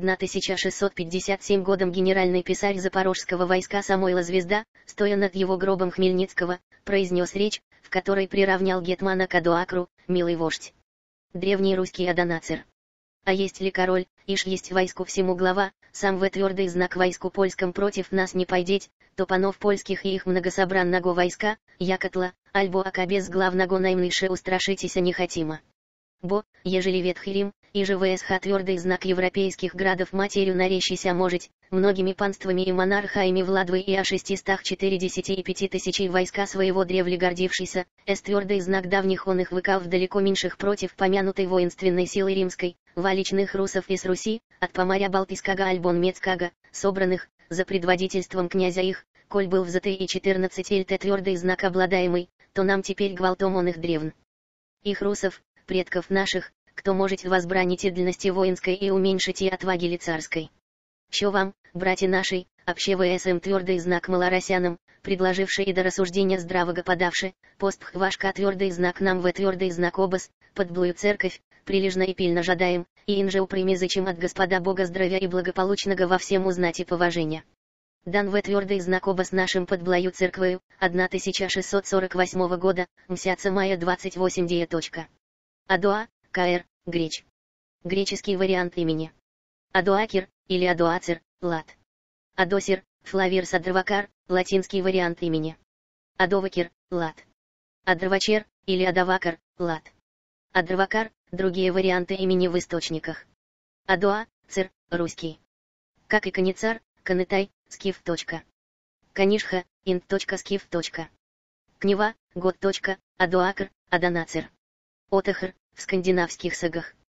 1657 годом генеральный писарь Запорожского войска Самойло Звезда, стоя над его гробом Хмельницкого, произнес речь, в которой приравнял гетмана к Адоакру, милый вождь. Древний русский Адонацер. А есть ли король, ишь есть войску всему глава, сам в твердый знак войску польском против нас не пойдеть, то панов польских и их многособранного войска, якотла, альбо ака без главного наймныше устрашитеся не хотима. Бо, ежели Ветхий Рим, и же ВСХ твердый знак европейских градов матерью нарещися можуть, многими панствами и монархаями владвы и о 645 тысячей войска своего древли гордившийся, твердый знак давних он их выкав далеко меньших против помянутой воинственной силы римской, валичных русов из Руси, от Поморя Балтийского альбон Мецкага, собранных, за предводительством князя их, коль был взятый и 14 льт твердый знак обладаемый, то нам теперь гвалтом он их древн. Их русов, предков наших, кто может возбранить и дальности воинской и уменьшить и отваги лицарской. Що вам, братья наши, обще ВСМ твердый знак малоросянам, предложивший и до рассуждения здравого подавши, постпх вашка твердый знак нам в твердый знак обоз, подблую церковь, прилежно и пильно жадаем, и инже упрями зачем от Господа Бога здравия и благополучного во всем узнать и поважения. Дан в твердый знак обоз нашим подблаю церквою, 1648 года, мсяца мая 28 дия. Адоа, КР, Греч. Греческий вариант имени. Адоакер, или Адоацер, лат. Адосир, Флавирс Адровакар, латинский вариант имени. Адовакер, лат. Адровачер, или Адавакар, лат. Адровакар, другие варианты имени в источниках. Адоа, цер, русский. Как и Каницар, Канытай, скиф. Канишха, скиф. Кнева, год. Адоакр, Адонацер. Отахр, в скандинавских сагах.